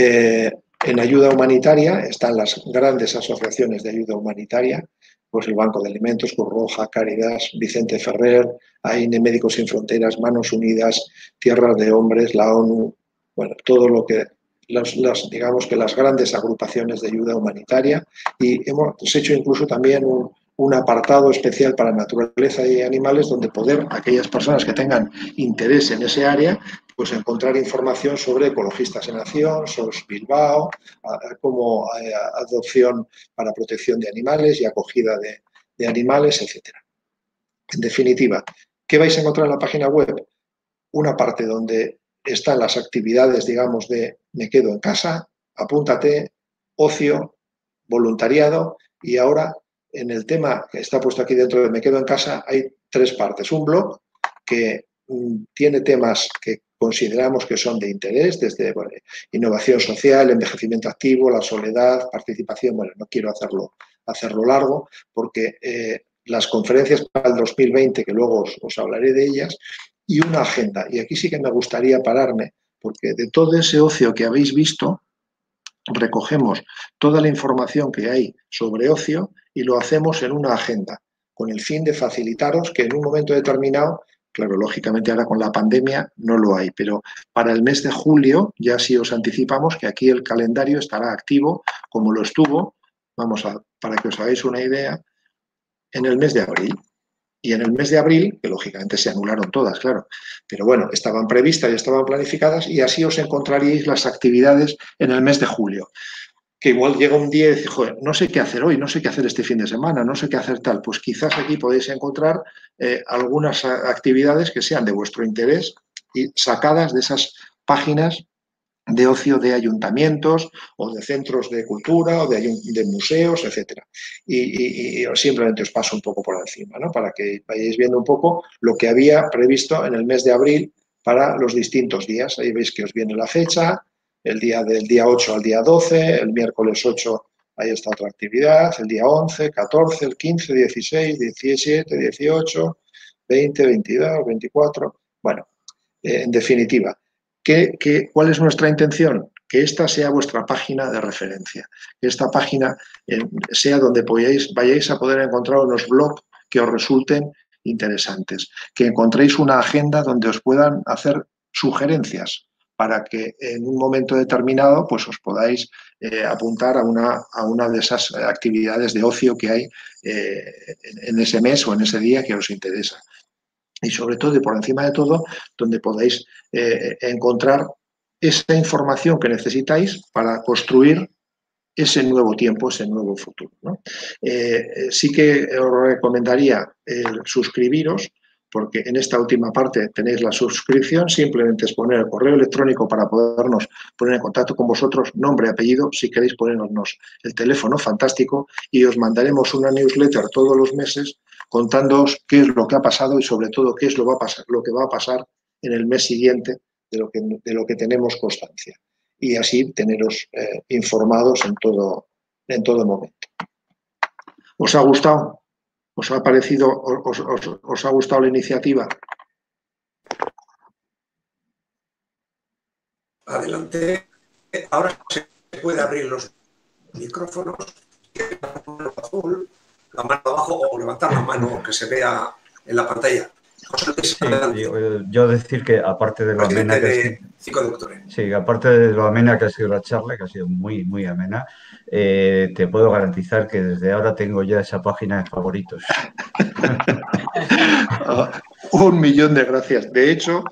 en ayuda humanitaria están las grandes asociaciones de ayuda humanitaria, pues el Banco de Alimentos, Cruz Roja, Cáritas, Vicente Ferrer, AINE, Médicos Sin Fronteras, Manos Unidas, Tierras de Hombres, la ONU, bueno, todo lo que digamos que las grandes agrupaciones de ayuda humanitaria, y hemos hecho incluso también un apartado especial para naturaleza y animales, donde poder aquellas personas que tengan interés en ese área, pues encontrar información sobre Ecologistas en Acción, SOS Bilbao, como adopción para protección de animales y acogida de animales, etcétera. En definitiva, ¿qué vais a encontrar en la página web? Una parte donde están las actividades, digamos, de me quedo en casa, apúntate, ocio, voluntariado, y ahora en el tema que está puesto aquí dentro de me quedo en casa hay 3 partes. Un blog que tiene temas que consideramos que son de interés, desde innovación social, envejecimiento activo, la soledad, participación. Bueno, no quiero hacerlo largo, porque las conferencias para el 2020, que luego os hablaré de ellas, y una agenda. Y aquí sí que me gustaría pararme, porque de todo ese ocio que habéis visto, recogemos toda la información que hay sobre ocio y lo hacemos en una agenda, con el fin de facilitaros que en un momento determinado, claro, lógicamente ahora con la pandemia no lo hay, pero para el mes de julio ya sí os anticipamos que aquí el calendario estará activo, como lo estuvo, para que os hagáis una idea, en el mes de abril. Y en el mes de abril, que lógicamente se anularon todas, claro, pero bueno, estaban previstas y estaban planificadas, y así os encontraríais las actividades en el mes de julio. Que igual llega un día y dice, joder, no sé qué hacer hoy, no sé qué hacer este fin de semana, no sé qué hacer tal. Pues quizás aquí podéis encontrar algunas actividades que sean de vuestro interés y sacadas de esas páginas de ocio de ayuntamientos o de centros de cultura o de museos, etcétera. Y simplemente os paso un poco por encima, ¿no? Para que vayáis viendo un poco lo que había previsto en el mes de abril para los distintos días. Ahí veis que os viene la fecha, del día 8 al día 12, el miércoles 8 Ahí está otra actividad, el día 11, 14, el 15, 16, 17, 18, 20, 22, 24. Bueno, en definitiva, ¿cuál es nuestra intención? Que esta sea vuestra página de referencia, que esta página sea donde vayáis a poder encontrar unos blogs que os resulten interesantes, que encontréis una agenda donde os puedan hacer sugerencias para que en un momento determinado pues os podáis apuntar a una de esas actividades de ocio que hay en ese mes o en ese día que os interesa. Y sobre todo, y por encima de todo, donde podáis encontrar esa información que necesitáis para construir ese nuevo tiempo, ese nuevo futuro, ¿no? Sí que os recomendaría suscribiros, porque en esta última parte tenéis la suscripción, simplemente es poner el correo electrónico para podernos poner en contacto con vosotros, nombre, apellido, si queréis ponernos el teléfono, fantástico, y os mandaremos una newsletter todos los meses contándoos qué es lo que ha pasado y sobre todo qué es lo que va a pasar en el mes siguiente de lo que tenemos constancia. Y así teneros informados en todo momento. ¿Os ha gustado? ¿Os ha parecido? ¿Os ha gustado la iniciativa? Adelante. Ahora se puede abrir los micrófonos, la mano abajo o levantar la mano que se vea en la pantalla. Sí, yo decir que aparte de lo amena que ha sido, 5 de octubre. Sí, aparte de lo amena que ha sido la charla, que ha sido muy, muy amena, te puedo garantizar que desde ahora tengo ya esa página de favoritos. 1.000.000 de gracias. De hecho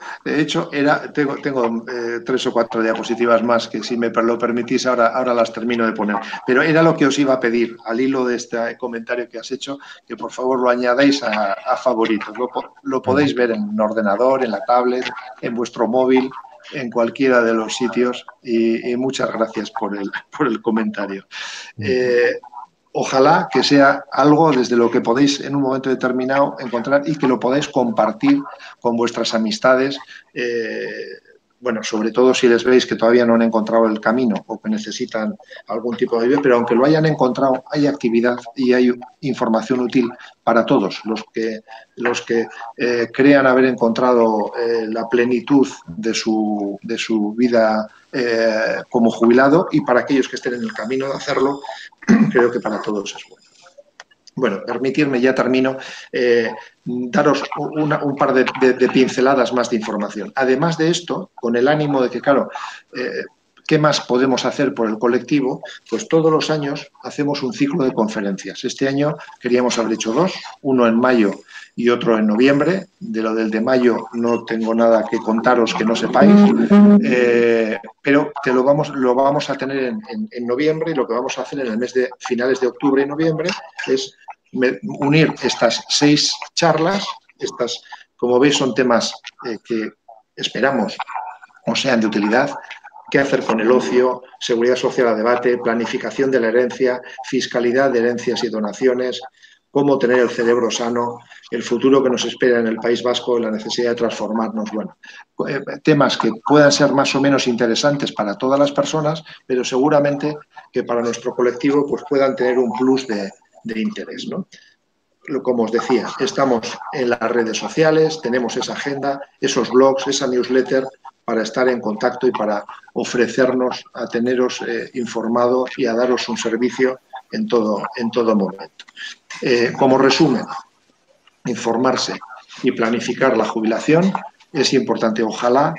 tengo 3 o 4 diapositivas más que si me lo permitís ahora las termino de poner. Pero era lo que os iba a pedir al hilo de este comentario que has hecho, que por favor lo añadáis a favoritos. Lo podéis ver en un ordenador, en la tablet, en vuestro móvil, en cualquiera de los sitios y muchas gracias por el comentario. Ojalá que sea algo desde lo que podéis en un momento determinado encontrar y que lo podáis compartir con vuestras amistades, bueno, sobre todo si les veis que todavía no han encontrado el camino o que necesitan algún tipo de ayuda, pero aunque lo hayan encontrado, hay actividad y hay información útil para todos, los que crean haber encontrado la plenitud de su vida como jubilado y para aquellos que estén en el camino de hacerlo, creo que para todos es bueno. Bueno, permitidme, ya termino, daros un par de pinceladas más de información. Además de esto, con el ánimo de que, claro, ¿qué más podemos hacer por el colectivo? Pues todos los años hacemos un ciclo de conferencias. Este año queríamos haber hecho 2, uno en mayo y otro en noviembre. De lo del de mayo no tengo nada que contaros que no sepáis, pero lo vamos a tener en noviembre, y lo que vamos a hacer en el mes de finales de octubre y noviembre es unir estas 6 charlas. Estas, como veis, son temas que esperamos os sean de utilidad. ¿Qué hacer con el ocio? Seguridad social a debate, planificación de la herencia, fiscalidad de herencias y donaciones, cómo tener el cerebro sano, el futuro que nos espera en el País Vasco y la necesidad de transformarnos. Bueno, temas que puedan ser más o menos interesantes para todas las personas, pero seguramente que para nuestro colectivo pues puedan tener un plus de interés, ¿no? Como os decía, estamos en las redes sociales, tenemos esa agenda, esos blogs, esa newsletter para estar en contacto y para ofrecernos a teneros informados y a daros un servicio en todo momento. Como resumen, informarse y planificar la jubilación es importante. Ojalá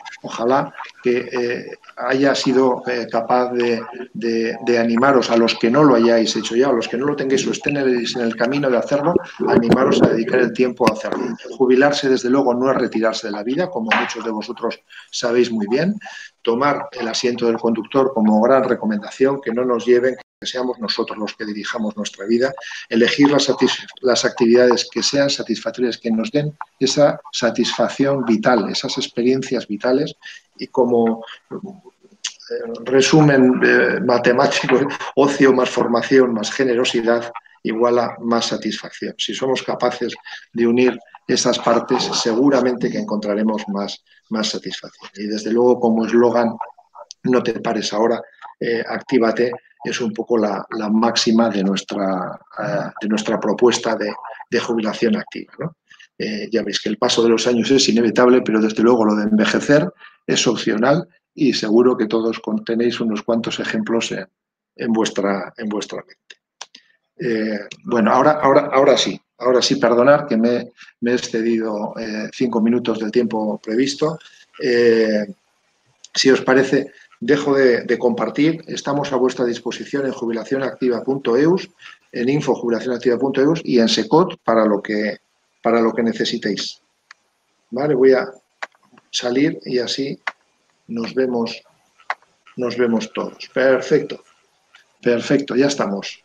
que haya sido capaz de animaros a los que no lo hayáis hecho ya, a los que no lo tengáis o estén en el camino de hacerlo, animaros a dedicar el tiempo a hacerlo. Jubilarse, desde luego, no es retirarse de la vida, como muchos de vosotros sabéis muy bien. Tomar el asiento del conductor como gran recomendación, que no nos lleven, que seamos nosotros los que dirijamos nuestra vida, elegir las actividades que sean satisfactorias, que nos den esa satisfacción vital, esas experiencias vitales, y como resumen matemático, ocio más formación más generosidad igual a más satisfacción. Si somos capaces de unir esas partes, seguramente que encontraremos más satisfacción. Y desde luego, como eslogan, no te pares ahora, actívate, es un poco la máxima de nuestra propuesta de jubilación activa, ¿no? Ya veis que el paso de los años es inevitable, pero desde luego lo de envejecer es opcional y seguro que todos tenéis unos cuantos ejemplos en vuestra mente. Bueno, ahora sí, perdonad que me he excedido 5 minutos del tiempo previsto. Si os parece, dejo de compartir. Estamos a vuestra disposición en jubilacionactiva.eus, en infojubilacionactiva.eus y en SECOT para lo que necesitéis. Vale, voy a salir y así nos vemos todos. Perfecto, ya estamos.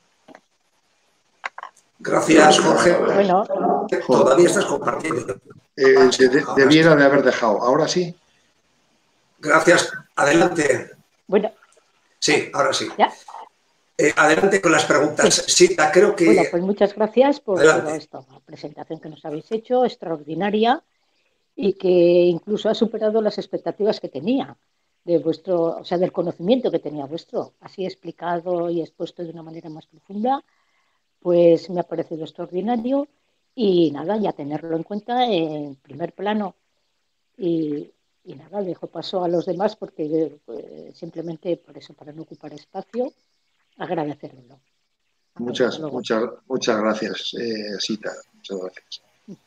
Gracias, Jorge. Bueno, Todavía estás compartiendo. Debiera de haber dejado. ¿Ahora sí? Gracias. Adelante. Bueno. Sí, ahora sí. ¿Ya? Adelante con las preguntas. Sí, creo que... Bueno, pues muchas gracias por Adelante. esta presentación que nos habéis hecho, extraordinaria, y que incluso ha superado las expectativas que tenía de vuestro, o sea, del conocimiento que tenía vuestro. Así explicado y expuesto de una manera más profunda, pues me ha parecido extraordinario y nada, ya tenerlo en cuenta en primer plano. Y nada, dejo paso a los demás porque simplemente por eso, para no ocupar espacio, agradecerlo. Muchas gracias, Sita. Muchas gracias.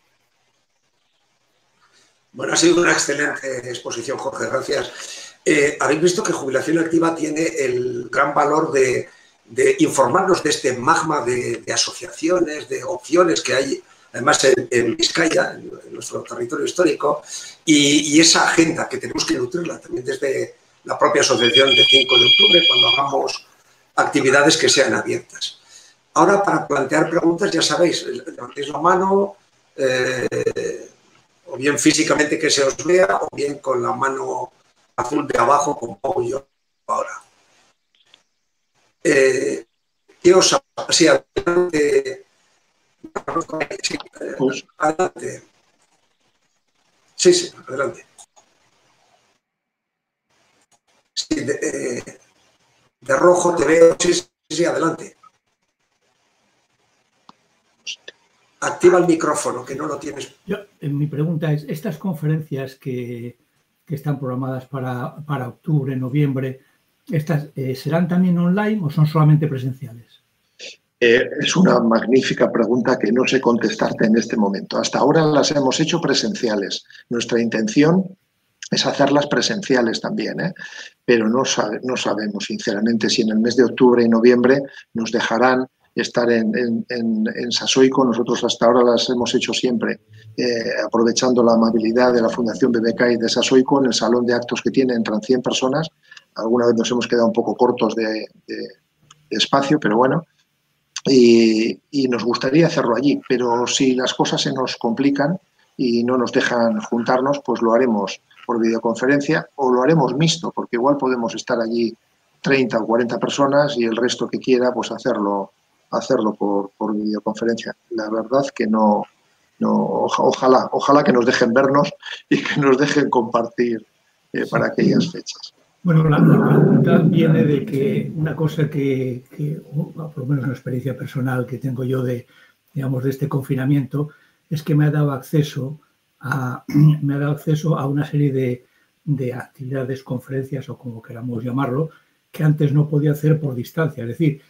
Bueno, ha sido una excelente exposición, Jorge. Gracias. Habéis visto que Jubilación Activa tiene el gran valor de informarnos de este magma de asociaciones, de opciones que hay, además en Vizcaya, en nuestro territorio histórico, y esa agenda que tenemos que nutrirla también desde la propia asociación de 5 de octubre, cuando hagamos actividades que sean abiertas. Ahora, para plantear preguntas, ya sabéis, levantéis la mano, o bien físicamente que se os vea, o bien con la mano azul de abajo, como hago yo ahora. Sí, adelante. Sí, adelante. Sí, adelante. Sí, de rojo te veo. Sí, adelante. Activa el micrófono, que no lo tienes. Mi pregunta es, estas conferencias que están programadas para octubre, noviembre, ¿estas serán también online o son solamente presenciales? Es una magnífica pregunta que no sé contestarte en este momento. Hasta ahora las hemos hecho presenciales. Nuestra intención es hacerlas presenciales también, pero no sabemos, sinceramente, si en el mes de octubre y noviembre nos dejarán estar en Sasoico. Nosotros hasta ahora las hemos hecho siempre aprovechando la amabilidad de la Fundación BBK y de Sasoico en el salón de actos que tiene, entran 100 personas. Alguna vez nos hemos quedado un poco cortos de espacio, pero bueno. Y nos gustaría hacerlo allí, pero si las cosas se nos complican y no nos dejan juntarnos, pues lo haremos por videoconferencia o lo haremos mixto, porque igual podemos estar allí 30 o 40 personas y el resto que quiera, pues hacerlo por videoconferencia. La verdad que no ojalá que nos dejen vernos y que nos dejen compartir para aquellas fechas. Bueno, la pregunta viene de que una cosa que, por lo menos una experiencia personal que tengo yo de este confinamiento, es que me ha dado acceso a una serie de actividades, conferencias o como queramos llamarlo, que antes no podía hacer por distancia. Es decir,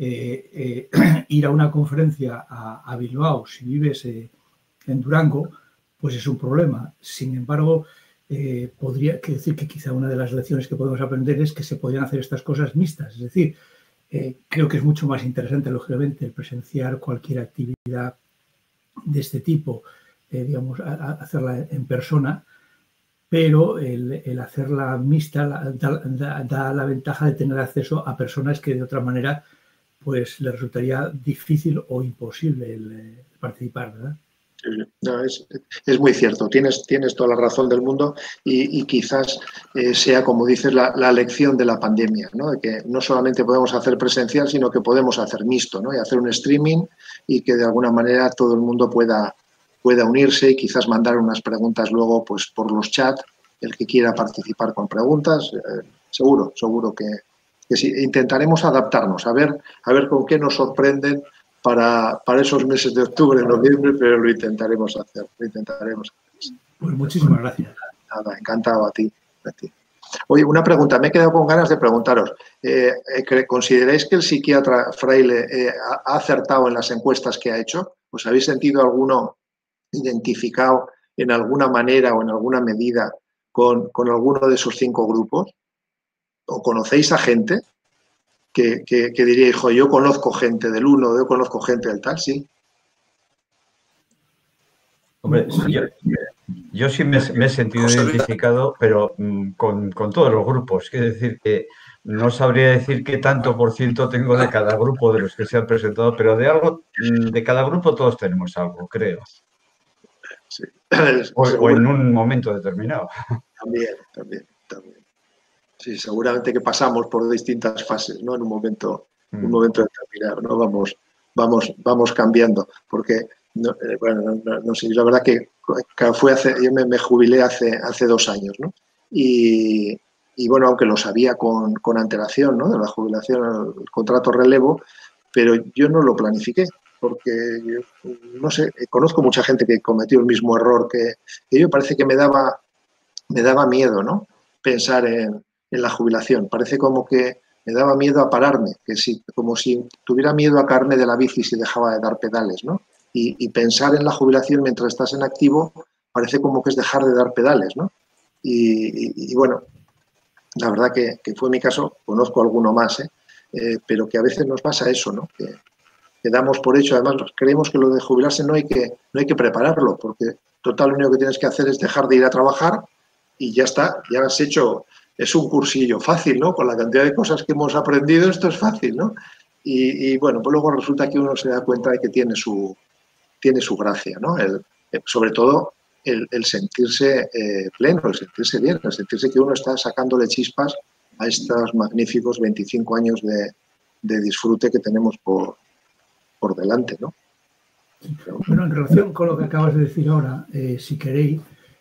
ir a una conferencia a Bilbao, si vives en Durango, pues es un problema. Sin embargo, podría decir que quizá una de las lecciones que podemos aprender es que se podían hacer estas cosas mixtas. Es decir, creo que es mucho más interesante, lógicamente, el presenciar cualquier actividad de este tipo, hacerla en persona, pero el hacerla mixta da la ventaja de tener acceso a personas que de otra manera pues le resultaría difícil o imposible el participar, ¿verdad? No, es muy cierto, tienes toda la razón del mundo y quizás sea, como dices, la lección de la pandemia, ¿no? De que no solamente podemos hacer presencial, sino que podemos hacer mixto, ¿no? Y hacer un streaming y que de alguna manera todo el mundo pueda unirse y quizás mandar unas preguntas luego pues por los chats, el que quiera participar con preguntas, seguro que sí, intentaremos adaptarnos, a ver con qué nos sorprenden para esos meses de octubre, noviembre, pero lo intentaremos hacer. Pues muchísimas gracias. Nada, encantado a ti. Oye, una pregunta, me he quedado con ganas de preguntaros. ¿Consideráis que el psiquiatra Fraile ha acertado en las encuestas que ha hecho? ¿Os habéis sentido alguno identificado en alguna manera o en alguna medida con alguno de esos 5 grupos? ¿O conocéis a gente que diría, hijo, yo conozco gente del 1, yo conozco gente del tal? Sí. Hombre, yo sí me he sentido identificado, pero con todos los grupos. Quiero decir que no sabría decir qué tanto por ciento tengo de cada grupo de los que se han presentado, pero de algo, de cada grupo todos tenemos algo, creo. Sí. O en un momento determinado. También. Sí, seguramente que pasamos por distintas fases, ¿no? En un momento determinado, ¿no? Vamos cambiando, porque no sé, la verdad que yo me jubilé hace 2 años, ¿no? Y bueno, aunque lo sabía con antelación, ¿no? De la jubilación, el contrato relevo, pero yo no lo planifiqué, porque yo, no sé, conozco mucha gente que cometió el mismo error que yo. Parece que me daba miedo, ¿no? Pensar en la jubilación. Parece como que me daba miedo a pararme, como si tuviera miedo a caerme de la bici si dejaba de dar pedales, ¿no? Y pensar en la jubilación mientras estás en activo parece como que es dejar de dar pedales, ¿no? Y bueno, la verdad que fue mi caso, conozco alguno más, pero que a veces nos pasa eso, ¿no? Que damos por hecho, además creemos que lo de jubilarse no hay que prepararlo, porque total lo único que tienes que hacer es dejar de ir a trabajar y ya está, ya has hecho, es un cursillo fácil, ¿no? Con la cantidad de cosas que hemos aprendido, esto es fácil, ¿no? Y bueno, pues luego resulta que uno se da cuenta de que tiene su gracia, ¿no? Sobre todo el sentirse pleno, el sentirse bien, el sentirse que uno está sacándole chispas a estos magníficos 25 años de disfrute que tenemos por delante, ¿no? Bueno, en relación con lo que acabas de decir ahora, si queréis,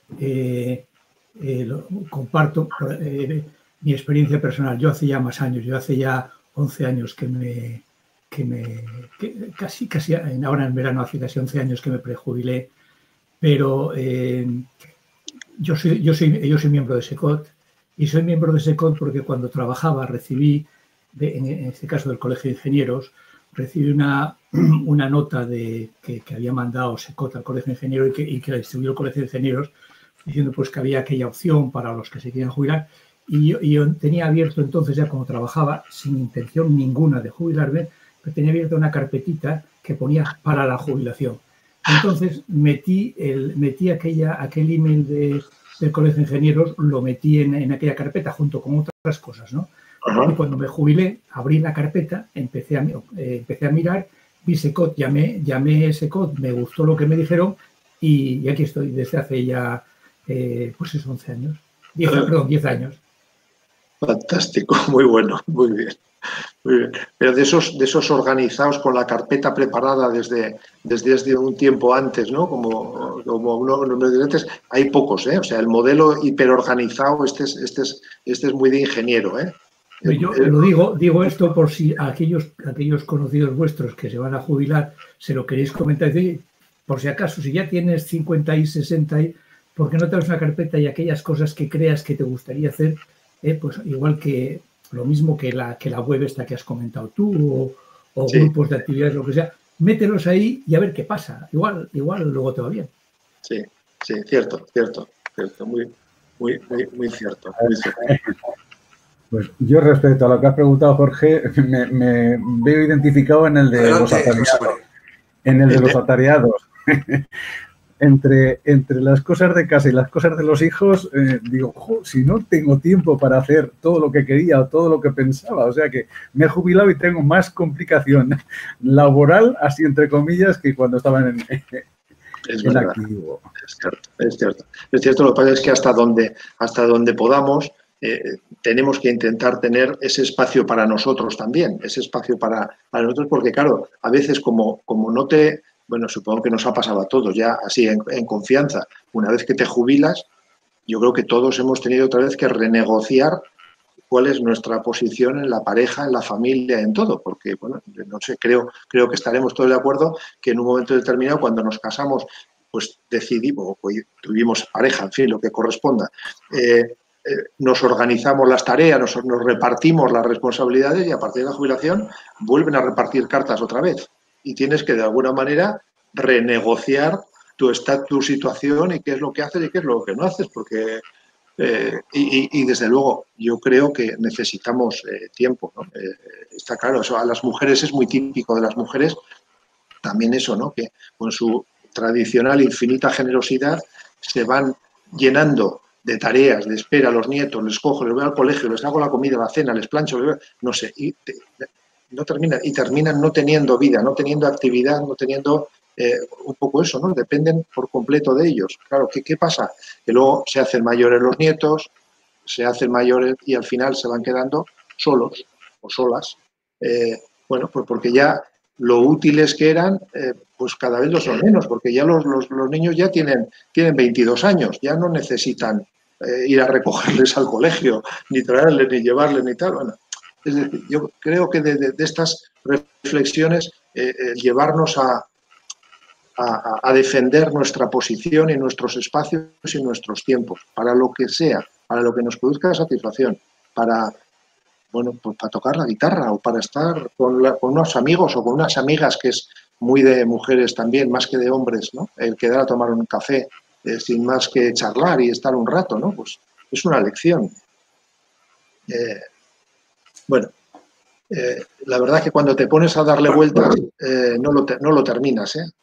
comparto mi experiencia personal. Yo hace ya más años, hace ya 11 años casi ahora en verano hace casi 11 años que me prejubilé, pero yo soy miembro de SECOT, y soy miembro de SECOT porque cuando trabajaba recibí, en este caso del Colegio de Ingenieros, recibí una nota que había mandado SECOT al Colegio de Ingenieros y que la distribuyó el Colegio de Ingenieros, diciendo pues que había aquella opción para los que se quieran jubilar. Y yo tenía abierto entonces, ya como trabajaba, sin intención ninguna de jubilarme, pero tenía abierta una carpetita que ponía para la jubilación. Entonces metí aquel email del Colegio de Ingenieros, lo metí en aquella carpeta junto con otras cosas, ¿no? Y cuando me jubilé, abrí la carpeta, empecé a mirar, vi SECOT, llamé a SECOT, me gustó lo que me dijeron y aquí estoy desde hace ya, pues es 11 años, 10 años. Fantástico, muy bueno, muy bien. Pero de esos organizados con la carpeta preparada desde un tiempo antes, ¿no? Como uno de antes, hay pocos, ¿eh? O sea, el modelo hiperorganizado, este es muy de ingeniero, ¿eh? Yo digo esto por si aquellos conocidos vuestros que se van a jubilar se lo queréis comentar, por si acaso, si ya tienes 50 y 60, ¿por qué no te das una carpeta y aquellas cosas que creas que te gustaría hacer? Pues igual que lo mismo que la web esta que has comentado tú o sí, grupos de actividades, lo que sea, mételos ahí y a ver qué pasa. Igual luego te va bien. Sí, cierto. Muy cierto. Pues yo respecto a lo que has preguntado, Jorge, me veo identificado en el de los atareados. Los atareados. Entre las cosas de casa y las cosas de los hijos, digo, si no tengo tiempo para hacer todo lo que quería o todo lo que pensaba, o sea que me he jubilado y tengo más complicación laboral, así entre comillas, que cuando estaba en activo. Es cierto, lo que pasa es que hasta donde podamos, tenemos que intentar tener ese espacio para nosotros también, ese espacio para nosotros, porque claro, a veces como no te... Bueno, supongo que nos ha pasado a todos, ya así en confianza. Una vez que te jubilas, yo creo que todos hemos tenido otra vez que renegociar cuál es nuestra posición en la pareja, en la familia, en todo, porque, bueno, no sé, creo que estaremos todos de acuerdo que en un momento determinado, cuando nos casamos, pues decidimos, pues tuvimos pareja, en fin, lo que corresponda, nos organizamos las tareas, nos repartimos las responsabilidades y a partir de la jubilación vuelven a repartir cartas otra vez. Y tienes que, de alguna manera, renegociar tu situación y qué es lo que haces y qué es lo que no haces, porque... y desde luego yo creo que necesitamos tiempo, ¿no? Está claro, eso a las mujeres es muy típico de las mujeres, también eso, ¿no? Que con su tradicional infinita generosidad se van llenando de tareas, de espera a los nietos, les cojo, les voy al colegio, les hago la comida, la cena, les plancho, no sé, y terminan no teniendo vida, no teniendo actividad, no teniendo un poco eso, ¿no? Dependen por completo de ellos. Claro, ¿qué pasa? Que luego se hacen mayores los nietos, se hacen mayores y al final se van quedando solos o solas. Bueno, pues porque ya lo útiles que eran, pues cada vez lo son menos, porque ya los niños ya tienen 22 años, ya no necesitan ir a recogerles al colegio, ni traerles, ni llevarles, ni tal. Bueno, es decir, yo creo que de estas reflexiones, llevarnos a defender nuestra posición y nuestros espacios y nuestros tiempos, para lo que sea, para lo que nos produzca satisfacción, para, bueno, pues para tocar la guitarra o para estar con unos amigos o con unas amigas, que es muy de mujeres también, más que de hombres, ¿no? El quedar a tomar un café sin más que charlar y estar un rato, ¿no? Pues es una lección. Bueno, la verdad es que cuando te pones a darle vueltas no lo terminas, ¿eh?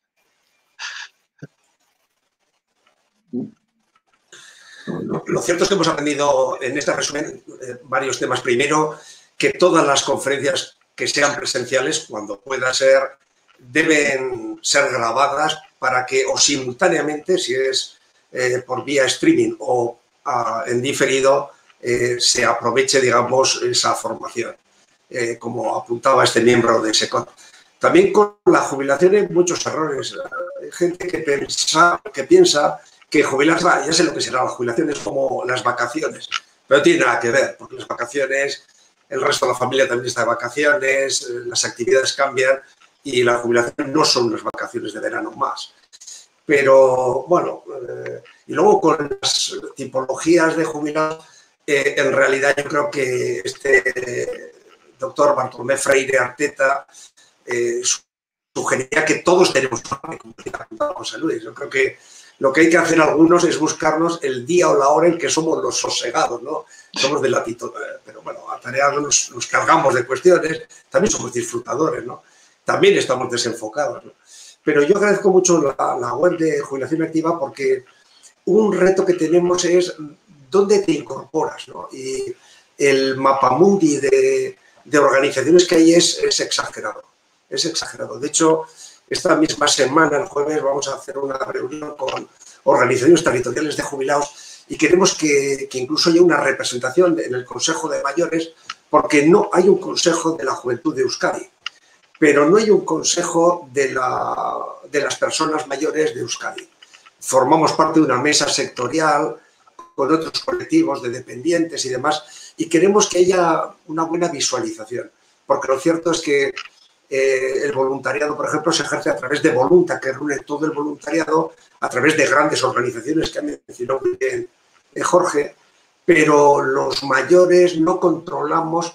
Lo cierto es que hemos aprendido en este resumen varios temas. Primero, que todas las conferencias que sean presenciales, cuando pueda ser, deben ser grabadas para que, o simultáneamente, si es por vía streaming o en diferido, se aproveche, digamos, esa formación, como apuntaba este miembro de SECOT. También con la jubilación hay muchos errores. Hay gente que piensa que jubilarse, ya sé lo que será la jubilación, es como las vacaciones, pero no tiene nada que ver, porque las vacaciones, el resto de la familia también está de vacaciones, las actividades cambian y la jubilación no son unas vacaciones de verano más. Pero bueno, y luego con las tipologías de jubilados, en realidad yo creo que este doctor Bartolomé Freire Arteta sugería que todos tenemos una José Luis. Yo creo que lo que hay que hacer algunos es buscarnos el día o la hora en que somos los sosegados, ¿no? Somos de latito, pero bueno, atareados nos cargamos de cuestiones, también somos disfrutadores, ¿no? También estamos desenfocados, ¿no? Pero yo agradezco mucho la web de Jubilación Activa, porque un reto que tenemos es dónde te incorporas, ¿no? Y el mapamundi de organizaciones que hay es exagerado, es exagerado. De hecho, esta misma semana, el jueves, vamos a hacer una reunión con organizaciones territoriales de jubilados y queremos que incluso haya una representación en el Consejo de Mayores, porque no hay un Consejo de la Juventud de Euskadi, pero no hay un Consejo de las personas mayores de Euskadi. Formamos parte de una mesa sectorial con otros colectivos de dependientes y demás, y queremos que haya una buena visualización, porque lo cierto es que el voluntariado, por ejemplo, se ejerce a través de Volunta, que reúne todo el voluntariado a través de grandes organizaciones que ha mencionado muy bien Jorge, pero los mayores no controlamos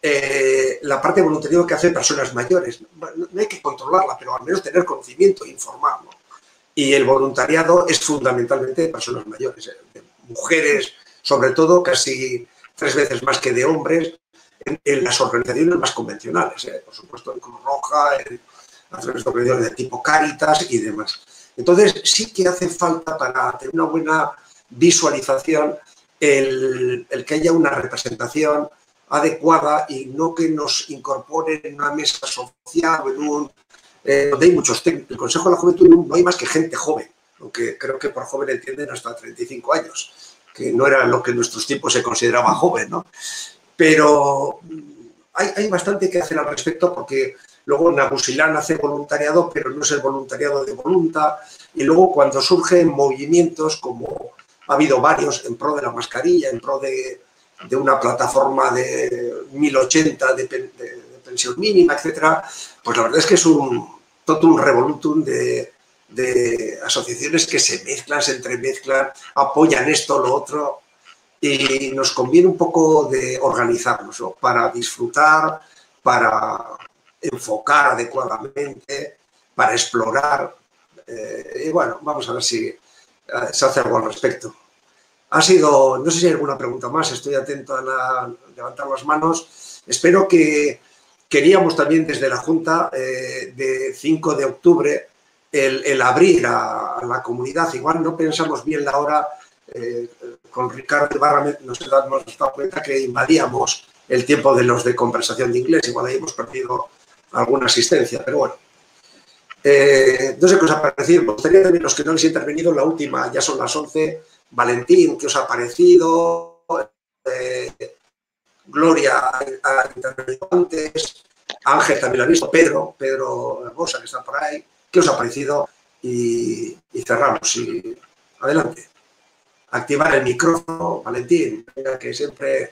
la parte de voluntariado que hacen personas mayores. No hay que controlarla, pero al menos tener conocimiento e informarlo. Y el voluntariado es fundamentalmente de personas mayores, de mujeres, sobre todo, casi 3 veces más que de hombres, en las organizaciones más convencionales, por supuesto en Cruz Roja, a través de organizaciones de tipo Cáritas y demás. Entonces sí que hace falta, para tener una buena visualización, el que haya una representación adecuada y no que nos incorporen en una mesa social o en un... donde hay muchos técnicos. El Consejo de la Juventud no hay más que gente joven, aunque creo que por joven entienden hasta 35 años, que no era lo que en nuestros tiempos se consideraba joven, ¿no? Pero hay bastante que hacer al respecto, porque luego Nabusilán hace voluntariado, pero no es el voluntariado de Volunta. Y luego cuando surgen movimientos, como ha habido varios en pro de la mascarilla, en pro de de una plataforma de 1080 de pensión mínima, etcétera, pues la verdad es que es todo un revolutum de asociaciones que se mezclan, se entremezclan, apoyan esto, lo otro, y nos conviene un poco de organizarnos, ¿no? Para disfrutar, para enfocar adecuadamente, para explorar. Y bueno, vamos a ver si se hace algo al respecto. Ha sido, no sé si hay alguna pregunta más, estoy atento a levantar las manos. Espero que queríamos también desde la Junta de 5 de octubre el abrir a la comunidad. Igual no pensamos bien la hora, con Ricardo Ibarra nos hemos dado cuenta que invadíamos el tiempo de los de conversación de inglés, igual ahí hemos perdido alguna asistencia, pero bueno. No sé qué os ha parecido. Me gustaría también los que no habéis intervenido en la última, ya son las 11. Valentín, ¿qué os ha parecido? Gloria ha intervenido antes. Ángel también lo ha visto. Pedro Hermosa, que está por ahí. ¿Qué os ha parecido? Y cerramos. Y adelante. Activar el micrófono. Valentín, venga, que siempre...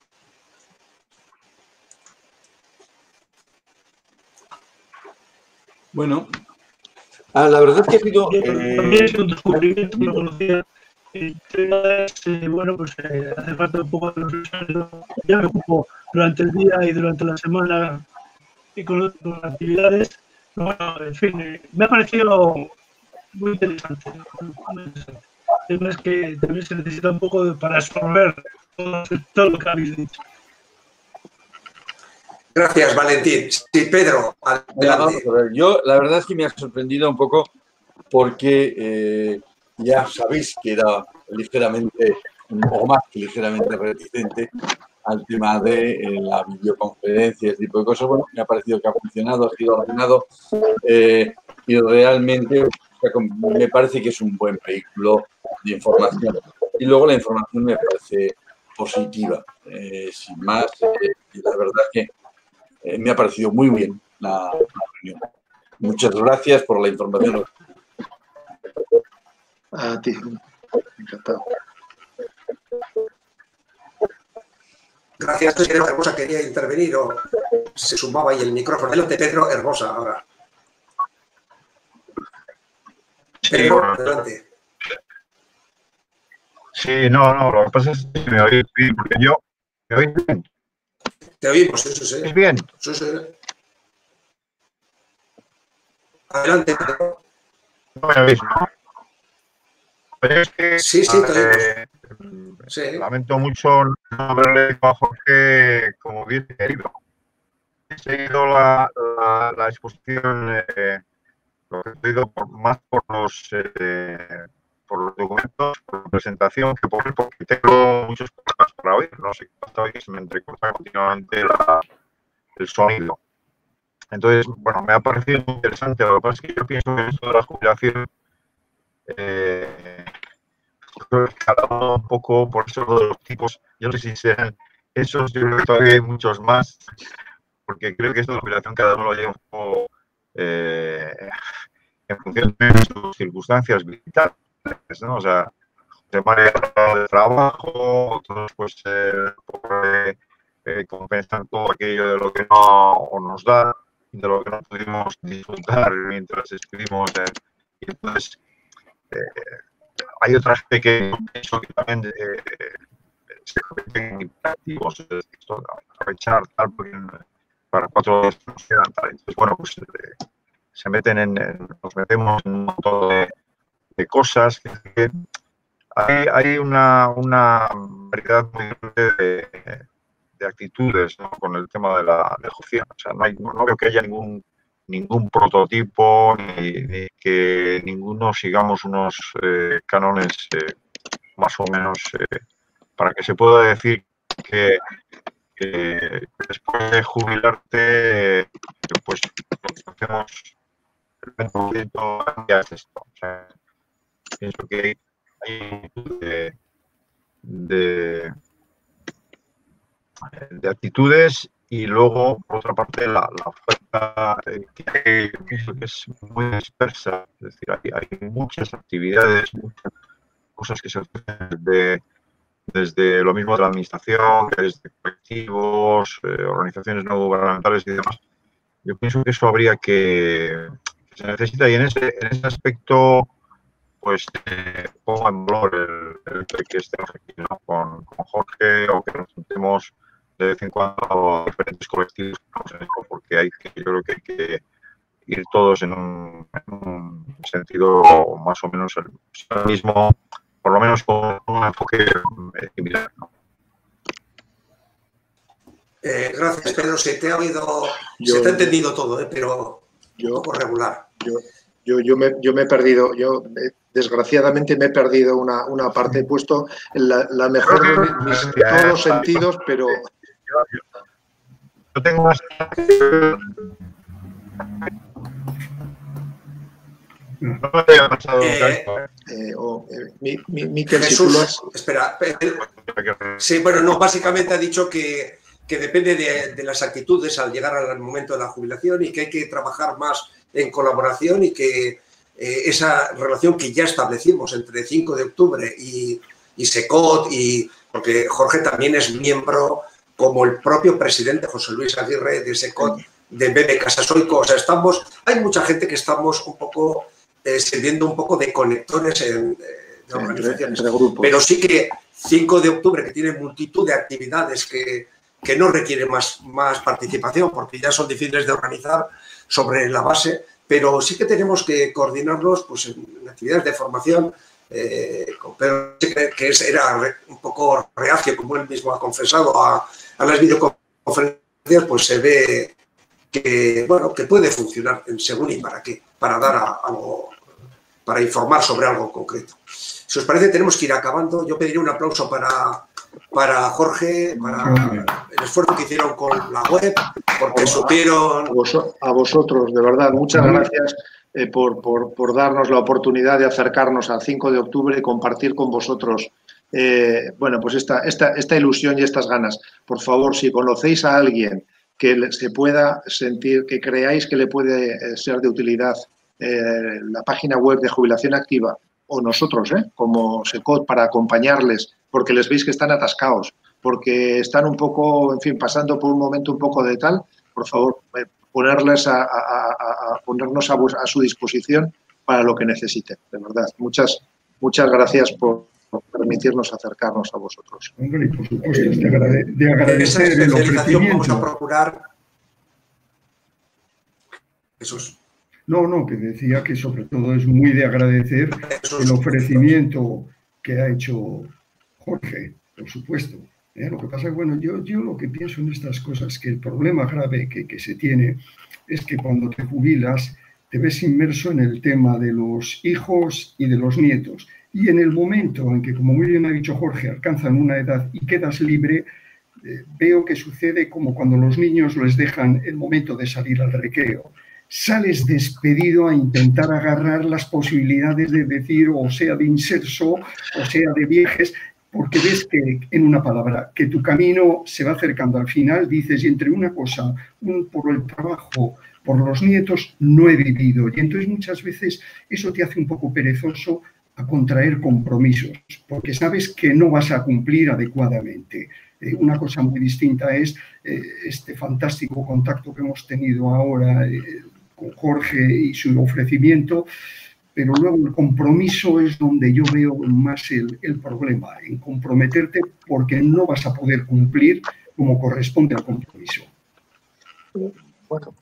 Bueno, la verdad es que ha sido... También es un descubrimiento, no conocía. El tema es, bueno, pues hace falta un poco de reflexión. Ya me ocupo durante el día y durante la semana y con las actividades. Bueno, en fin, me ha parecido muy interesante. El tema es que también se necesita un poco para absorber todo lo que habéis dicho. Gracias, Valentín. Sí, Pedro, adelante. Vamos a ver, yo la verdad es que me ha sorprendido un poco porque ya sabéis que era ligeramente, o más que ligeramente reticente al tema de la videoconferencia, ese tipo de cosas. Bueno, me ha parecido que ha funcionado, ha sido ordenado y realmente me parece que es un buen vehículo de información. Y luego la información me parece positiva. Sin más, la verdad es que me ha parecido muy bien la reunión. Muchas gracias por la información. A ti. Encantado. Gracias, Pedro Hermosa quería intervenir o se sumaba ahí el micrófono. Adelante, Pedro Hermosa, ahora. Pedro, adelante. Sí, no, lo que pasa es que me oís bien, porque yo me oís bien. Te oímos, eso sí. ¿Es bien? Eso sí. Adelante, Pedro. No me oís, ¿no? Pero es que Sí, te oímos. Sí. Lamento mucho no haberle dicho a Jorge como hubiese querido. He seguido la exposición, lo que he pedido más por los documentos, por la presentación, que porque tengo muchos problemas para oír. No sé qué pasa hoy, que se me entrecorta continuamente el sonido. Entonces, bueno, me ha parecido muy interesante. Lo que pasa es que yo pienso que esto de la jubilación, creo que cada uno un poco, por eso de los tipos, yo no sé si serán esos, yo creo que todavía hay muchos más, porque creo que esto de la jubilación cada uno lo lleva un poco en función de sus circunstancias vitales, ¿no? O sea, José María de trabajo, otros pues compensan todo aquello de lo que no nos da, de lo que no pudimos disfrutar mientras estuvimos. Y entonces, hay otras pequeñas que también se convierten en imperativos, aprovechar tal, porque para 4 días nos quedan tal. Entonces, bueno, pues se meten nos metemos en un montón de cosas. Que hay una variedad muy grande de actitudes, ¿no? Con el tema de la negocia. O sea, no veo que haya ningún prototipo ni que ninguno sigamos unos cánones más o menos para que se pueda decir que después de jubilarte pues lo que hacemos el 20% ya es esto. O sea, pienso que hay de actitudes. Y luego, por otra parte, la oferta que pienso que es muy dispersa. Es decir, hay muchas actividades, muchas cosas que se ofrecen desde lo mismo de la administración, desde colectivos, organizaciones no gubernamentales y demás. Yo pienso que eso habría que se necesita, y en ese aspecto pues pongo en valor el que estemos aquí, ¿no? con Jorge, o que nos juntemos de vez en cuando a diferentes colectivos, porque yo creo que hay que ir todos en un sentido más o menos el mismo, por lo menos con un enfoque similar, ¿no? Gracias, Pedro. Se te ha oído, se te ha entendido todo, pero un poco regular. Yo me he perdido, desgraciadamente me he perdido una parte, he puesto la mejor de todos los sentidos, pero... Yo tengo más... No me había pasado Miquel, Jesús, espera. Sí, bueno, no, básicamente ha dicho que depende de las actitudes al llegar al momento de la jubilación y que hay que trabajar más en colaboración y que esa relación que ya establecimos entre 5 de octubre y SECOT, porque Jorge también es miembro, como el propio presidente José Luis Aguirre de SECOT, de BB Casasoico. O sea, hay mucha gente que estamos un poco sirviendo un poco de conectores de organizaciones. Entre pero sí que 5 de octubre, que tiene multitud de actividades que no requieren más participación, porque ya son difíciles de organizar sobre la base, pero sí que tenemos que coordinarnos pues, en actividades de formación. Con Pedro, que era un poco reacio, como él mismo ha confesado, a las videoconferencias, pues se ve que, bueno, que puede funcionar según y para qué, para dar algo, para informar sobre algo concreto. Si os parece, tenemos que ir acabando. Yo pediría un aplauso para Jorge, para el esfuerzo que hicieron con la web, porque supieron... A vosotros, de verdad, muchas gracias por darnos la oportunidad de acercarnos al 5 de octubre y compartir con vosotros bueno, pues esta ilusión y estas ganas. Por favor, si conocéis a alguien que se pueda sentir, que creáis que le puede ser de utilidad la página web de Jubilación Activa, o nosotros, como SECOT, para acompañarles, porque les veis que están atascados, porque están un poco, en fin, pasando por un momento un poco de tal, por favor, ponernos a su disposición para lo que necesiten, de verdad. Muchas gracias por permitirnos acercarnos a vosotros. Hombre, por supuesto, de agradecer el ofrecimiento. Vamos a procurar... Jesús. No, que decía que sobre todo es muy de agradecer el ofrecimiento que ha hecho Jorge, por supuesto. Lo que pasa es, bueno, yo lo que pienso en estas cosas, que el problema grave que se tiene es que cuando te jubilas te ves inmerso en el tema de los hijos y de los nietos. Y en el momento en que, como muy bien ha dicho Jorge, alcanzan una edad y quedas libre, veo que sucede como cuando los niños les dejan el momento de salir al recreo. Sales despedido a intentar agarrar las posibilidades de decir, o sea de inserso, o sea de viajes, porque ves que, en una palabra, que tu camino se va acercando al final, dices, y entre una cosa, por el trabajo, por los nietos, no he vivido. Y entonces muchas veces eso te hace un poco perezoso a contraer compromisos, porque sabes que no vas a cumplir adecuadamente. Una cosa muy distinta es este fantástico contacto que hemos tenido ahora con Jorge y su ofrecimiento, pero luego el compromiso es donde yo veo más el problema, en comprometerte porque no vas a poder cumplir como corresponde al compromiso. Bueno,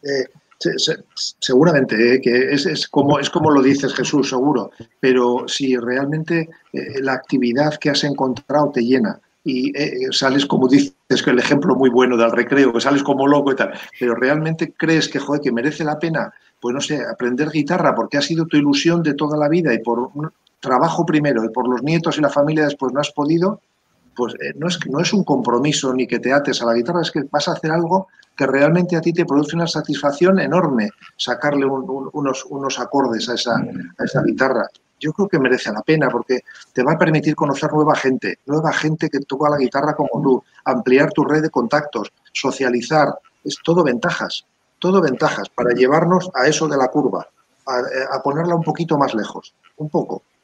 seguramente que es como lo dices, Jesús, seguro, pero si realmente la actividad que has encontrado te llena y sales, como dices, que el ejemplo muy bueno del recreo, que sales como loco y tal, pero realmente crees que, joder, que merece la pena, pues no sé, aprender guitarra porque ha sido tu ilusión de toda la vida y por un trabajo primero y por los nietos y la familia después no has podido, pues no es un compromiso ni que te ates a la guitarra, es que vas a hacer algo que realmente a ti te produce una satisfacción enorme, sacarle unos acordes a esa guitarra. Yo creo que merece la pena porque te va a permitir conocer nueva gente que toca la guitarra como tú, ampliar tu red de contactos, socializar, es todo ventajas para llevarnos a eso de la curva, a ponerla un poquito más lejos, un poco,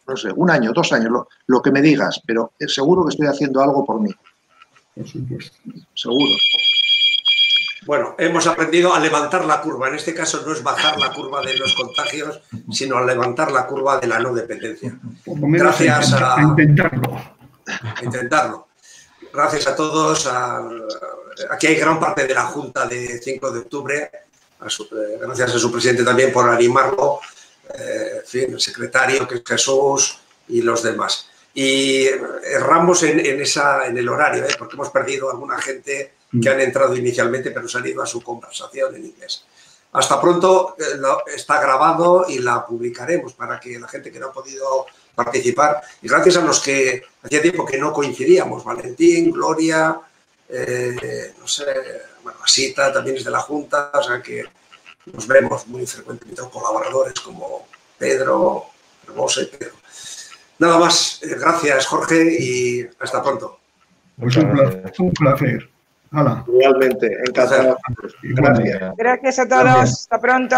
no sé, 1 año, 2 años, lo que me digas, pero seguro que estoy haciendo algo por mí. Por supuesto. Seguro. Bueno, hemos aprendido a levantar la curva. En este caso no es bajar la curva de los contagios, sino a levantar la curva de la no dependencia. Por lo menos Gracias a intentarlo. A intentarlo. Gracias a todos. Aquí hay gran parte de la Junta de 5 de octubre. Gracias a su presidente también por animarlo. En fin, el secretario, que es Jesús, y los demás. Y erramos en el horario, porque hemos perdido a alguna gente que han entrado inicialmente, pero se han ido a su conversación en inglés. Hasta pronto, está grabado y la publicaremos para que la gente que no ha podido participar, y gracias a los que hacía tiempo que no coincidíamos, Valentín, Gloria, no sé, bueno, Asita también es de la Junta, o sea que nos vemos muy frecuentemente, colaboradores como Pedro, Hermoso y Pedro. Nada más, gracias Jorge y hasta pronto. Pues un placer. Hala. Igualmente, encantado. Gracias. Gracias a todos. Gracias. Hasta pronto.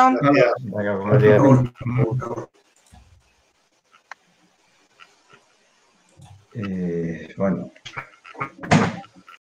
Bueno.